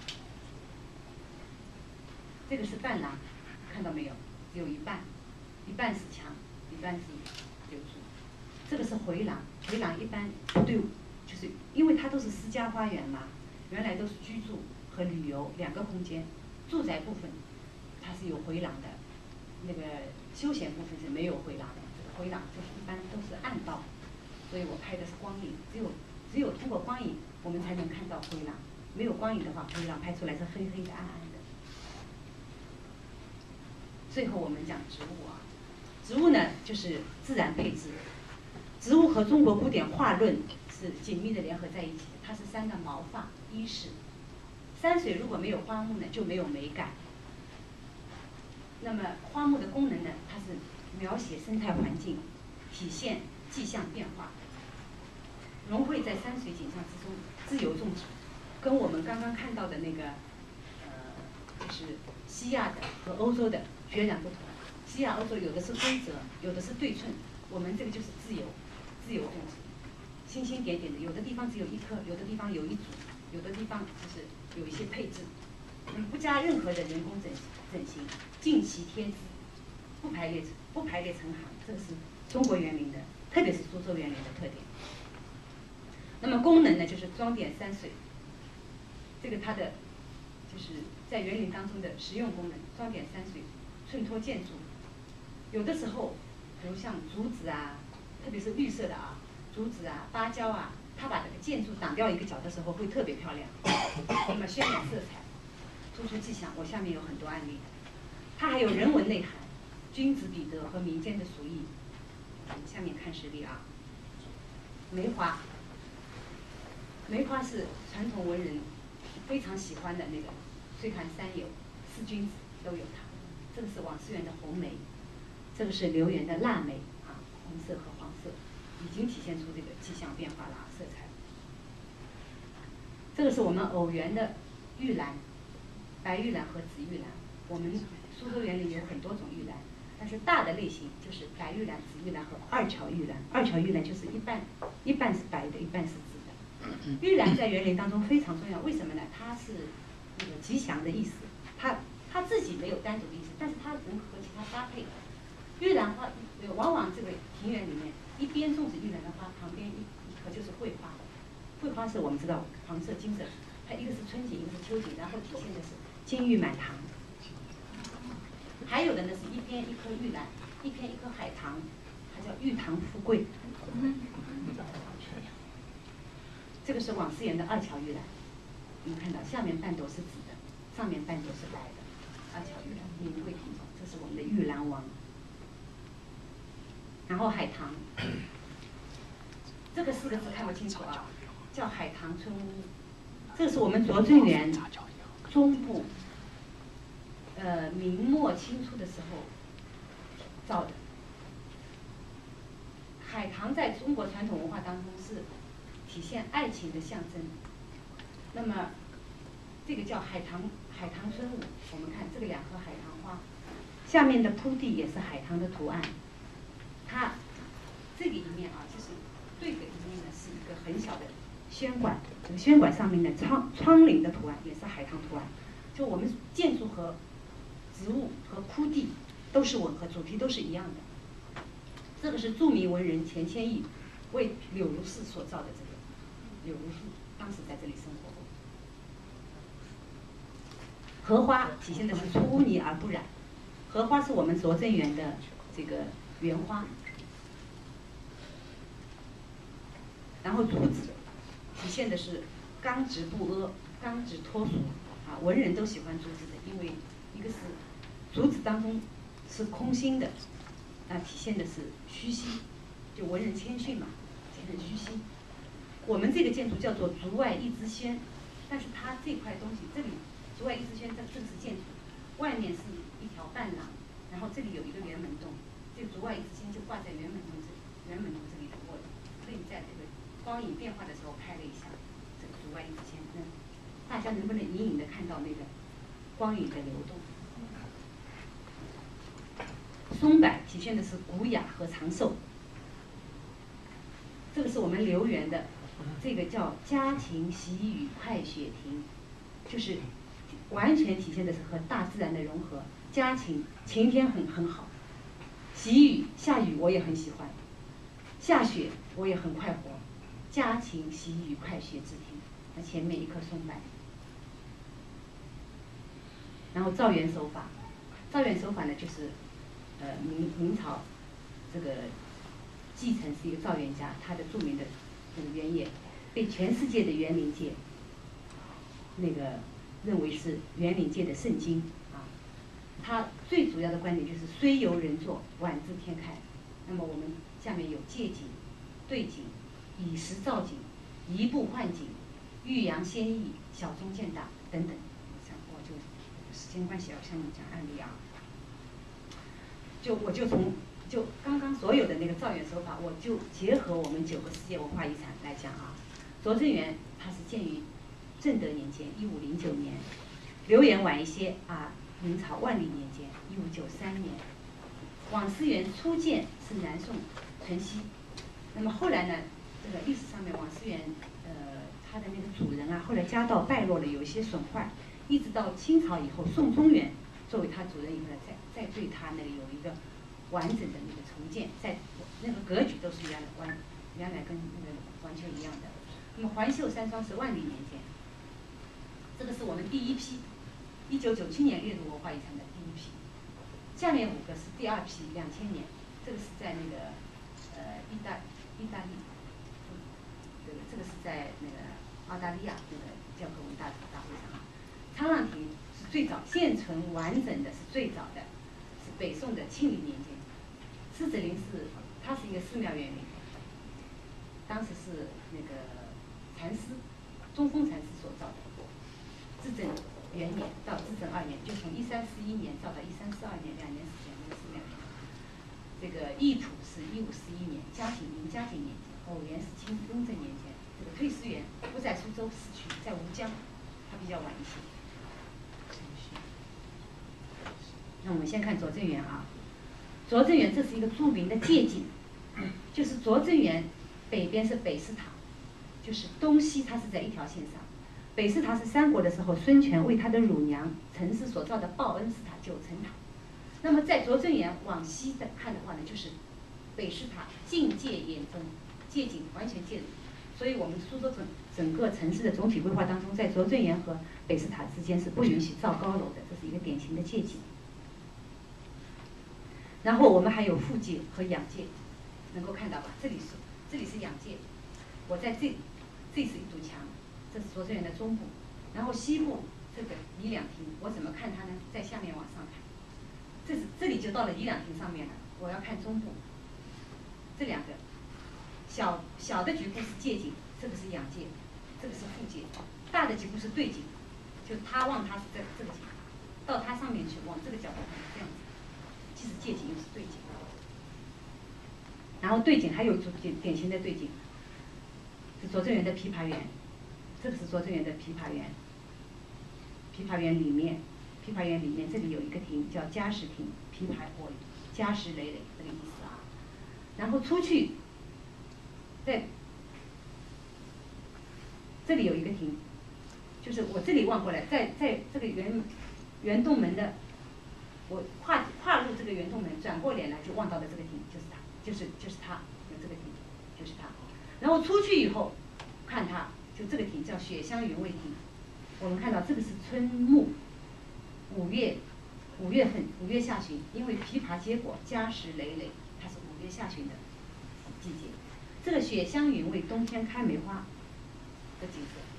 这个是半廊，看到没有？只有一半，一半是墙，一半是柳树。这个是回廊，回廊一般不对，就是因为它都是私家花园嘛，原来都是居住和旅游两个空间，住宅部分它是有回廊的。那个休闲部分是没有回廊的，这个回廊就是一般都是暗道，所以我拍的是光影，只有只有通过光影我们才能看到回廊，没有光影的话，回廊拍出来是黑黑的、暗暗的。最后我们讲植物啊，植物呢就是自然配置， 植物和中国古典画论是紧密的联合在一起的，它是山的毛发衣饰。山水如果没有花木呢，就没有美感。那么花木的功能呢，它是描写生态环境，体现气象变化，融汇在山水景象之中，自由种植，跟我们刚刚看到的那个，呃，就是西亚的和欧洲的截然不同。西亚、欧洲有的是规则，有的是对称，我们这个就是自由，自由种植，星星点点的，有的地方只有一颗，有的地方有一组，有的地方就是有一些配置，嗯，不加任何的人工整整形，尽其天资，不排列不排列成行，这个是中国园林的，特别是苏州园林的特点。那么功能呢，就是装点山水，这个它的就是在园林当中的实用功能，装点山水，衬托建筑。有的时候，比如像竹子啊，特别是绿色的啊，竹子啊、芭蕉啊，它把这个建筑挡掉一个角的时候会特别漂亮。那么渲染色彩，突出气象，我下面有很多案例。它还有人文内涵，君子彼得和民间的俗意。我们下面看实例啊。梅花，梅花是传统文人非常喜欢的那个岁寒三友，四君子都有它。这个是网师园的红梅，这个是留园的腊梅啊，红色和黄色，已经体现出这个气象变化了色彩。这个是我们偶园的玉兰，白玉兰和紫玉兰。我们苏州园里有很多种玉兰，但是大的类型就是白玉兰、紫玉兰和二乔玉兰。二乔玉兰就是一半一半是白的，一半是紫的。玉兰在园林当中非常重要，为什么呢？它是那个吉祥的意思，它它自己没有单独的意思，但是它能和其他搭配。玉兰花往往这个庭园里面，一边种植玉兰的花，旁边一一棵就是桂花。桂花是我们知道黄色、金色，它一个是春景，一个是秋景，然后体现的是金玉满堂。还有的呢是一边一棵玉兰，一边一棵海棠，它叫玉堂富贵。这个是网师园的二乔玉兰，我们看到下面半朵是紫的，上面半朵是白的，二乔玉兰名贵品种，这是我们的玉兰王。然后海棠，这个四个字看不清楚啊，叫海棠春屋。这是我们拙政园中部，呃明末清初的时候造的。海棠在中国传统文化当中是体现爱情的象征。那么这个叫海棠海棠春舞，我们看这个两棵海棠花，下面的铺地也是海棠的图案。它这个一面啊，就是对的一面呢是一个很小的轩馆，这个轩馆上面的窗窗棂的图案也是海棠图案。就我们建筑和植物和铺地都是吻合，主题都是一样的。这个是著名文人钱谦益为柳如是所造的这个柳如是，当时在这里生活过。荷花体现的是出污泥而不染，荷花是我们拙政园的这个园花。然后竹子体现的是刚直不阿、刚直脱俗啊，文人都喜欢竹子的，因为一个是竹子当中是空心的，啊，体现的是虚心，就文人谦逊嘛，很虚心。我们这个建筑叫做竹外一枝轩，但是它这块东西，这里竹外一枝轩，这这个是建筑，外面是一条半廊，然后这里有一个圆门洞，这个竹外一枝轩就挂在圆门洞这里，圆门洞这里的。我可以在这个光影变化的时候拍了一下这个竹外一枝轩，嗯，大家能不能隐隐的看到那个光影的流动？松柏体现的是古雅和长寿。这个是我们留园的，这个叫家禽喜雨快雪庭，就是完全体现的是和大自然的融合。家禽晴天很很好，喜雨下雨我也很喜欢，下雪我也很快活。家禽喜雨快雪之庭，那前面一棵松柏。然后造园手法，造园手法呢就是，呃明明朝这个继承是一个造园家，他的著名的这个园野被全世界的园林界那个认为是园林界的圣经啊。他最主要的观点就是虽由人作，宛自天开。那么我们下面有借景、 对景、以实造景、移步换景、欲扬先抑、小中见大等等。像我就时间关系，我向你讲案例啊。就我就从就刚刚所有的那个造园手法，我就结合我们九个世界文化遗产来讲啊。拙政园它是建于正德年间，一五零九年；留园晚一些啊，明朝万历年间，一五九三年。网思园初建是南宋淳熙，那么后来呢，这个历史上面网思园呃它的那个主人啊，后来家道败落了，有一些损坏，一直到清朝以后，宋中元作为他主人以后呢，再再对他那个有一个完整的那个重建，在那个格局都是一样的，完原来跟那个完全一样的。那么环秀山庄是万历年间，这个是我们第一批，一九九七年列入文化遗产的第一批。下面五个是第二批，两千年，这个是在那个呃意大意大利，对，这个是在那个澳大利亚那个教科文大大会上。沧浪亭是最早现存完整的，是最早的，是北宋的庆历年间。狮子林是它是一个寺庙园林，当时是那个禅师中峰禅师所造的。至正元年到至正二年，就从一三四一年造到一三四二年，两年时间那个寺庙。这个义土是一五四一年，嘉靖明嘉靖年间，偶元是清雍正年间。这个退思园不在苏州市区，在吴江，它比较晚一些。那我们先看拙政园啊，拙政园这是一个著名的街景，就是拙政园北边是北寺塔，就是东西它是在一条线上。北寺塔是三国的时候孙权为他的乳娘陈氏所造的报恩寺塔九层塔。那么在拙政园往西的看的话呢，就是北寺塔近界眼中，街景完全介入。所以我们苏州整整个城市的总体规划当中，在拙政园和北寺塔之间是不允许造高楼的，这是一个典型的街景。然后我们还有副界和养界，能够看到吧？这里是这里是养界，我在这这是一堵墙，这是拙政园的中部，然后西部这个颐两亭，我怎么看它呢？在下面往上看，这是这里就到了颐两亭上面了，我要看中部，这两个小小的局部是界景，这个是养界，这个是副界，大的局部是对景，就它望它是这这个景，到它上面去往这个角度看是这样子。既是界景又是对景，然后对景还有一组典典型的对景，是拙政园的枇杷园，这个是拙政园的枇杷园。枇杷园里面，枇杷园里面这里有一个亭叫嘉实亭，枇杷果嘉实累累这个意思啊。然后出去，在这里有一个亭，就是我这里望过来，在在这个圆圆洞门的。我跨跨入这个圆洞门，转过脸来就望到的这个亭，就是它，就是就是它，有这个亭，就是它。然后出去以后，看它，就这个亭叫雪香云味亭。我们看到这个是春暮，五月，五月份，五月下旬，因为枇杷结果，嘉实累累，它是五月下旬的季节。这个雪香云味，冬天开梅花的景色。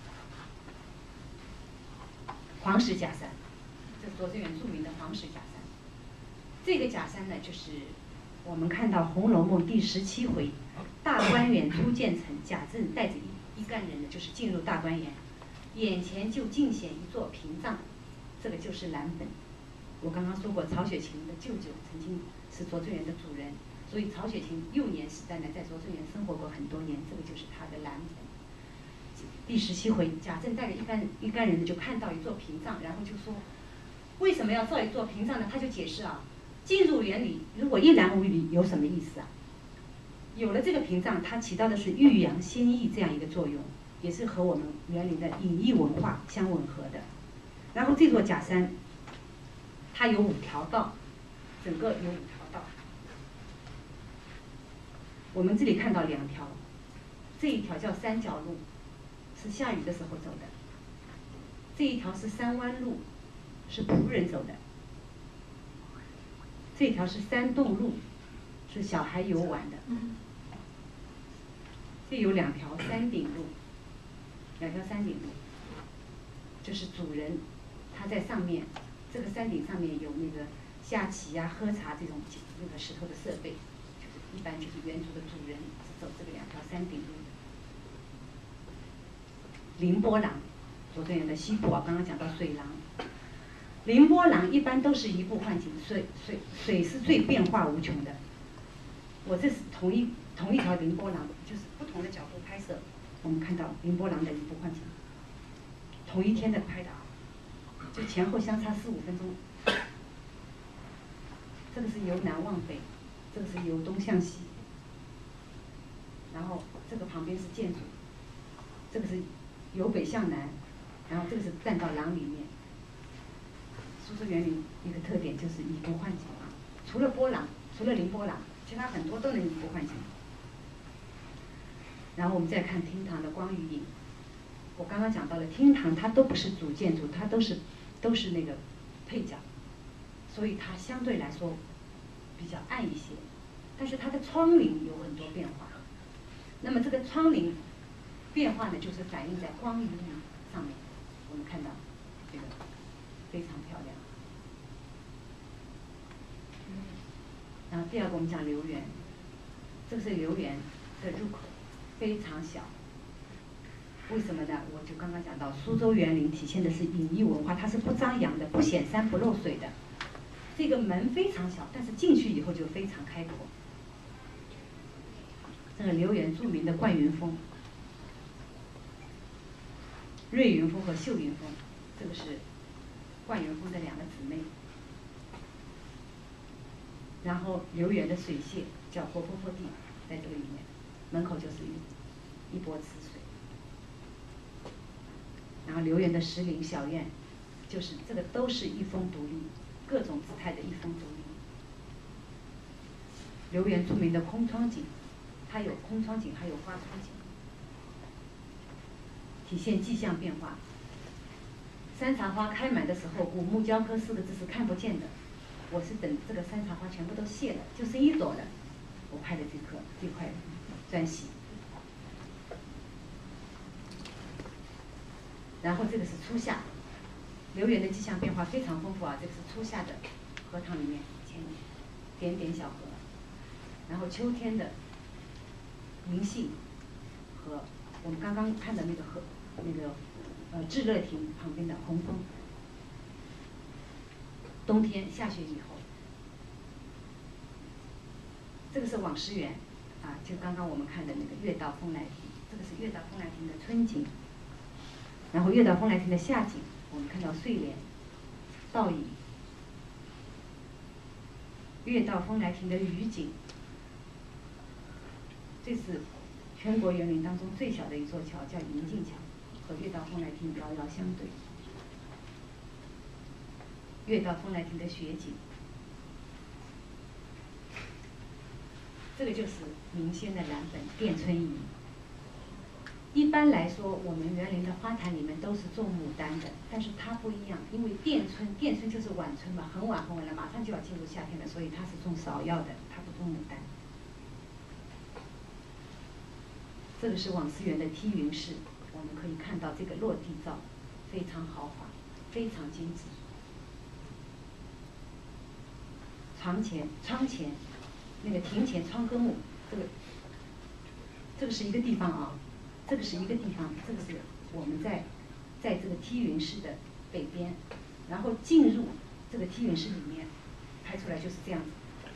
黄石假山。这是拙政园著名的黄石假山。这个假山呢，就是我们看到《红楼梦》第十七回，大观园初建成，贾政带着一一干人呢，就是进入大观园，眼前就尽显一座屏障，这个就是蓝本。我刚刚说过，曹雪芹的舅舅曾经是拙政园的主人，所以曹雪芹幼年时代呢，在拙政园生活过很多年，这个就是他的蓝本。第十七回，贾政带着一干一干人呢，就看到一座屏障，然后就说。为什么要造一座屏障呢？他就解释啊，进入园里如果一览无余有什么意思啊？有了这个屏障，它起到的是欲扬先抑这样一个作用，也是和我们园林的隐逸文化相吻合的。然后这座假山，它有五条道，整个有五条道。我们这里看到两条，这一条叫三角路，是下雨的时候走的；这一条是三湾路。是仆人走的，这条是山洞路，是小孩游玩的。这有两条山顶路，两条山顶路，就是主人他在上面，这个山顶上面有那个下棋呀、喝茶这种那个石头的设备，就是一般就是原族的主人是走这个两条山顶路的。凌波廊，左正园的西部啊，刚刚讲到水廊。凌波廊一般都是移步换景，水水水是最变化无穷的。我这是同一同一条凌波廊，就是不同的角度拍摄，我们看到凌波廊的移步换景，同一天的拍的啊，就前后相差四五分钟。这个是由南往北，这个是由东向西，然后这个旁边是建筑，这个是由北向南，然后这个是站到廊里面。苏州园林一个特点就是移步换景啊，除了波廊，除了凌波廊，其他很多都能移步换景。然后我们再看厅堂的光与影，我刚刚讲到了厅堂，它都不是主建筑，它都是都是那个配角。所以它相对来说比较暗一些，但是它的窗棂有很多变化。那么这个窗棂变化呢，就是反映在光与影上面。我们看到这个非常漂亮。然后第二个我们讲留园，这个是留园的入口，非常小。为什么呢？我就刚刚讲到，苏州园林体现的是隐逸文化，它是不张扬的，不显山不漏水的。这个门非常小，但是进去以后就非常开阔。这个留园著名的冠云峰、瑞云峰和秀云峰，这个是冠云峰的两个姊妹。然后留园的水榭叫活泼泼地，在这个里面，门口就是一一波池水。然后留园的石林小院，就是这个都是一峰独立。各种姿态的一峰独立。留园著名的空窗景，它有空窗景，还有花窗景，体现季象变化。山茶花开满的时候，古木胶科四个字是看不见的。我是等这个山茶花全部都谢了，就剩一朵了，我拍的这颗这块砖席。然后这个是初夏。留园的迹象变化非常丰富啊，这个是初夏的荷塘里面前面点点小河，然后秋天的银杏和我们刚刚看的那个河那个呃致乐亭旁边的红枫，冬天下雪以后，这个是网师园啊，就刚刚我们看的那个月到风来亭，这个是月到风来亭的春景，然后月到风来亭的夏景。我们看到睡莲、倒影，月到风来亭的雨景，这是全国园林当中最小的一座桥，叫银镜桥，和月到风来亭遥遥相对。月到风来亭的雪景，这个就是明轩的蓝本电春仪。一般来说，我们园林的花坛里面都是种牡丹的，但是它不一样，因为电春，电春就是晚春嘛，很晚很晚了，马上就要进入夏天了，所以它是种芍药的，它不种牡丹。这个是网师园的梯云式，我们可以看到这个落地照，非常豪华，非常精致。床前、窗前，那个庭前窗歌木，这个，这个是一个地方啊。这个是一个地方，这个是我们在在这个梯云式的北边，然后进入这个梯云式里面，拍出来就是这样子，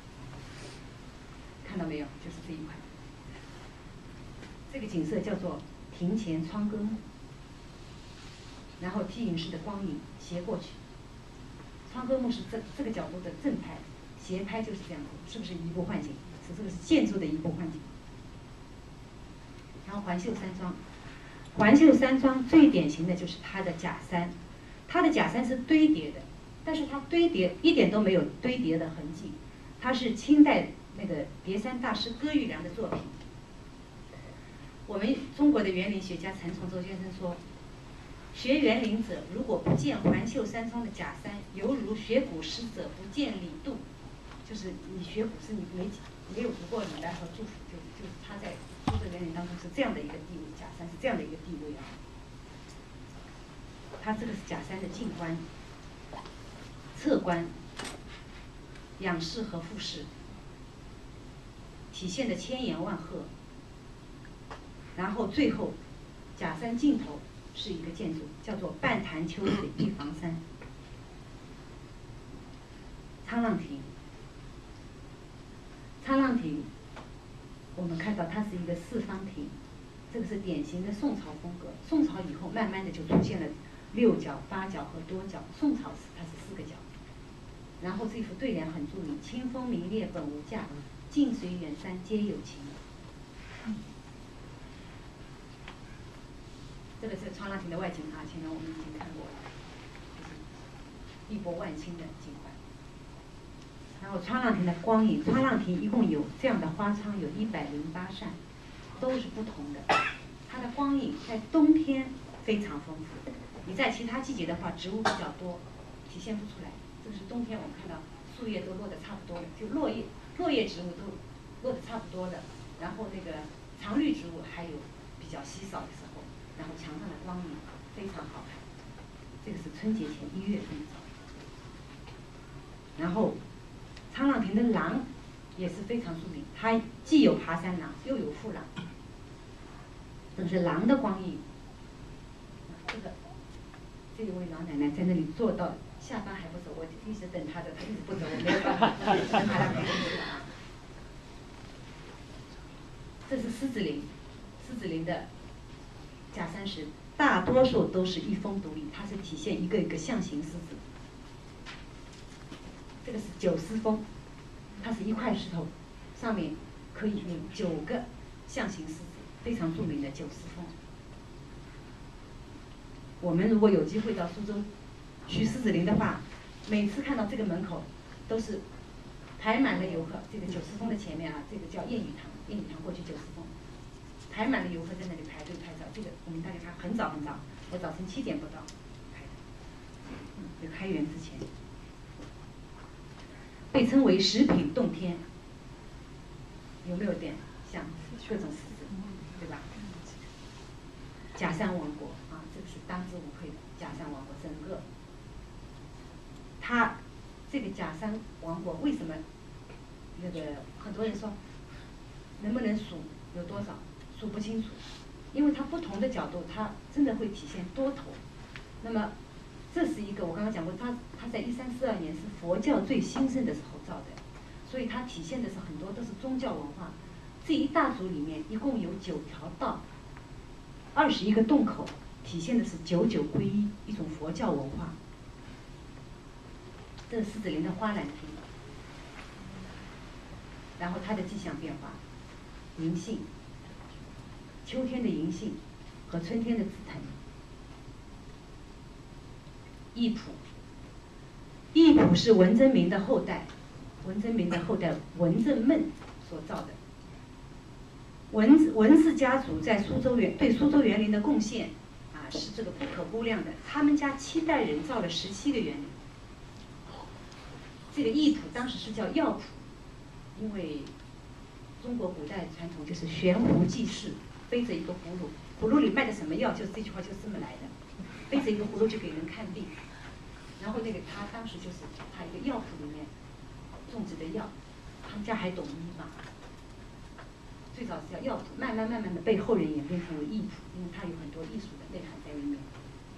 看到没有？就是这一块。这个景色叫做庭前窗歌木，然后梯云式的光影斜过去，窗歌木是这这个角度的正拍，斜拍就是这样子，是不是移步换景？是这个是建筑的移步换景。然后环秀山庄，环秀山庄最典型的就是它的假山，它的假山是堆叠的，但是它堆叠一点都没有堆叠的痕迹，它是清代那个叠山大师葛玉良的作品。我们中国的园林学家陈崇洲先生说，学园林者如果不见环秀山庄的假山，犹如学古诗者不见李杜，就是你学古诗你没没有读过李白和杜甫，就就是他在苏州园林当中是这样的一个地位，假山是这样的一个地位啊。它这个是假山的近观、侧观、仰视和俯视， 体现的千言万壑。然后最后，假山尽头是一个建筑，叫做半潭秋水一房山。沧浪亭，沧浪亭，我们看到它是一个四方亭，这个是典型的宋朝风格。宋朝以后，慢慢的就出现了六角、八角和多角。宋朝是它是四个角。然后这幅对联很著名：清风明烈本无价，近水远山皆有情。这个是沧浪亭的外景啊，前面我们已经看过了，就是一波万顷的景观。然后沧浪亭的光影，沧浪亭一共有这样的花窗有一百零八扇，都是不同的。它的光影在冬天非常丰富，你在其他季节的话，植物比较多，体现不出来。这个是冬天我们看到树叶都落得差不多了，就落叶落叶植物都落得差不多了，然后那个常绿植物还有比较稀少的时候，然后墙上的光影非常好看。这个是春节前一月份的照片。然后沧浪亭的廊也是非常著名，它既有爬山廊，又有护廊。这是廊的光影。这个这一位老奶奶在那里坐到下班还不走，我一直等她的，她一直不走，我没有办法等把她陪进去啊。这是狮子林，狮子林的假山石大多数都是一峰独立，它是体现一个一个象形狮子。这个是九狮峰，它是一块石头，上面可以有九个象形狮子，非常著名的九狮峰。我们如果有机会到苏州去狮子林的话，每次看到这个门口都是排满了游客。这个九狮峰的前面啊，这个叫燕语堂，燕语堂过去九狮峰，排满了游客在那里排队拍照。这个我们大家看很早很早，我早晨七点不到拍的，嗯，就开园之前。被称为十品洞天，有没有点像各种狮子，对吧？假山王国啊，这个是当之无愧的假山王国。整个，它这个假山王国为什么那个很多人说能不能数有多少，数不清楚，因为它不同的角度，它真的会体现多头。那么这是一个我刚刚讲过，它它在一三四二年是佛教最兴盛的时候造的，所以它体现的是很多都是宗教文化。这一大组里面一共有九条道，二十一个洞口，体现的是九九归一，一种佛教文化。这是狮子林的花篮亭，然后它的迹象变化，银杏，秋天的银杏和春天的紫藤。义仆，义仆是文征明的后代，文征明的后代文正孟所造的。文文氏家族在苏州园对苏州园林的贡献啊是这个不可估量的，他们家七代人造了十七个园林。这个义仆当时是叫药仆，因为中国古代传统就是悬壶济世，背着一个葫芦，葫芦里卖的什么药，就是这句话就是这么来的，背着一个葫芦就给人看病。然后那个他当时就是他一个药铺里面种植的药，他们家还懂医嘛。最早是叫药铺，慢慢慢慢的被后人演变成为艺铺，因为它有很多艺术的内涵在里面。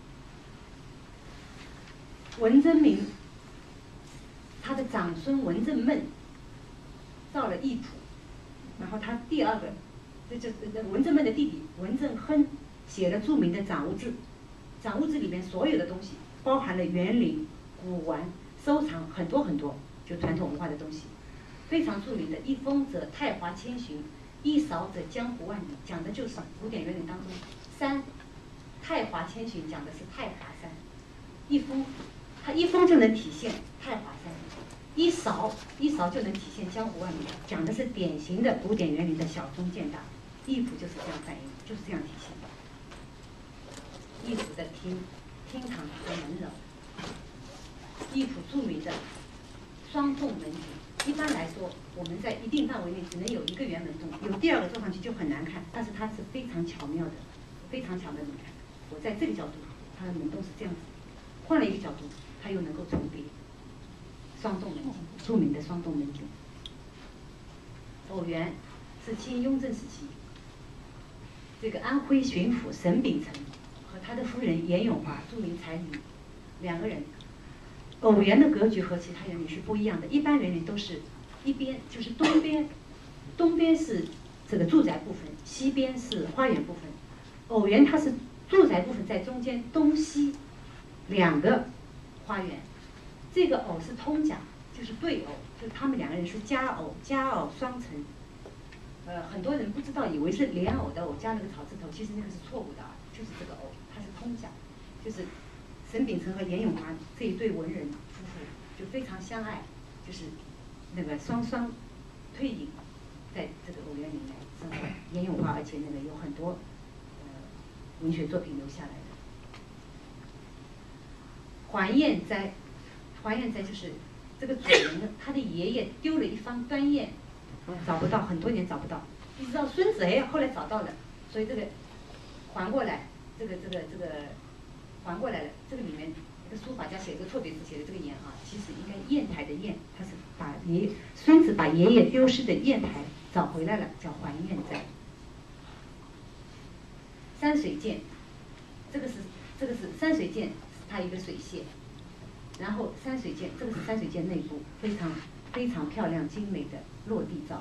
文征明，他的长孙文正孟造了艺铺，然后他第二个，这就是文正孟的弟弟文正亨写了著名的《掌物志》，《掌物志》里面所有的东西。包含了园林、古玩、收藏很多很多，就传统文化的东西，非常著名的“一峰者太华千寻，一勺者江湖万里”，讲的就是古典园林当中山。太华千寻讲的是太华山，一峰，它一峰就能体现太华山，一勺一勺就能体现江湖万里，讲的是典型的古典园林的小中见大。义仆就是这样反映，就是这样体现的。义仆的厅。厅堂和门楼，义仆著名的双洞门景。一般来说，我们在一定范围内只能有一个圆门洞，有第二个做上去就很难看。但是它是非常巧妙的，非常巧妙的。你看，我在这个角度，它的门洞是这样子，换了一个角度，它又能够重叠。双洞门景，著名的双洞门景。偶园， 是清雍正时期，这个安徽巡抚沈秉成和他的夫人严永华，著名才女，两个人。偶园的格局和其他园林是不一样的，一般园林都是一边就是东边，东边是这个住宅部分，西边是花园部分。偶园它是住宅部分在中间，东西两个花园。这个偶是通讲，就是对偶，就是他们两个人是佳偶，佳偶双成。呃，很多人不知道，以为是莲藕的藕加了个草字头，其实那个是错误的啊，就是这个偶，它是通讲，就是沈秉成和严永华这一对文人夫妇就非常相爱，就是那个双双退隐在这个偶园里面生活。严永华而且那个有很多呃文学作品留下来的。还彦斋，还彦斋就是这个主人的，他的爷爷丢了一方端砚，找不到，很多年找不到，一直到孙子哎后来找到了，所以这个还过来，这个这个这个还过来了。这个里面一个书法家写的错别字写的这个砚啊，其实应该砚台的砚，他是把爷孙子把爷爷丢失的砚台找回来了，叫还彦斋。山水剑，这个是这个是山水剑，是它一个水榭。然后山水剑，这个是山水剑内部非常非常漂亮精美的落地照。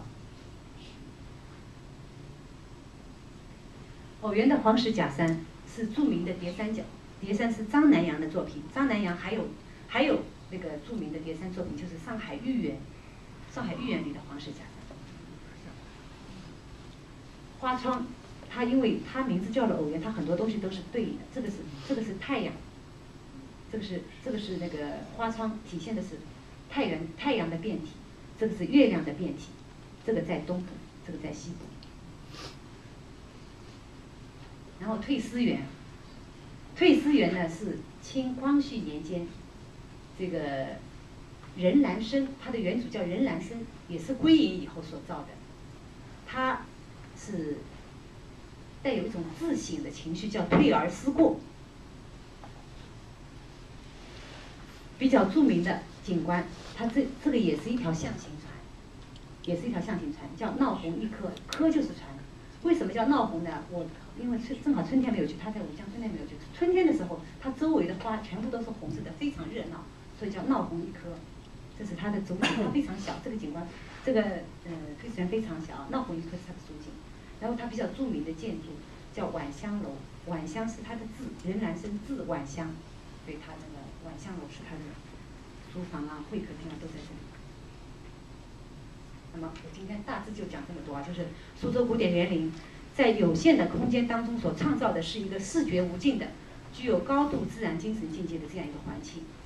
偶园的黄石假山是著名的叠山角，叠山是张南阳的作品。张南阳还有还有那个著名的叠山作品，就是上海豫园，上海豫园里的黄石假山。花窗，它因为它名字叫了偶园，它很多东西都是对应的。这个是这个是太阳。这个是这个是那个花窗，体现的是太阳太阳的变体，这个是月亮的变体，这个在东部，这个在西部。然后退思园，退思园呢是清光绪年间，这个任兰生，他的原主叫任兰生，也是归隐以后所造的，他是带有一种自省的情绪，叫退而思过。比较著名的景观，它这这个也是一条象形船，也是一条象形船，叫闹红一科，科就是船。为什么叫闹红呢？我因为春正好春天没有去，它在武江春天没有去。春天的时候，它周围的花全部都是红色的，非常热闹，所以叫闹红一科。这是它的主景，它非常小，这个景观，这个呃飞船非常小，闹红一科是它的主景。然后它比较著名的建筑叫晚香楼，晚香是它的字，任兰生字晚香，所以它这个晚香楼是它的书房啊、会客厅啊都在这里。那么我今天大致就讲这么多啊，就是苏州古典园林在有限的空间当中所创造的是一个视觉无尽的、具有高度自然精神境界的这样一个环境。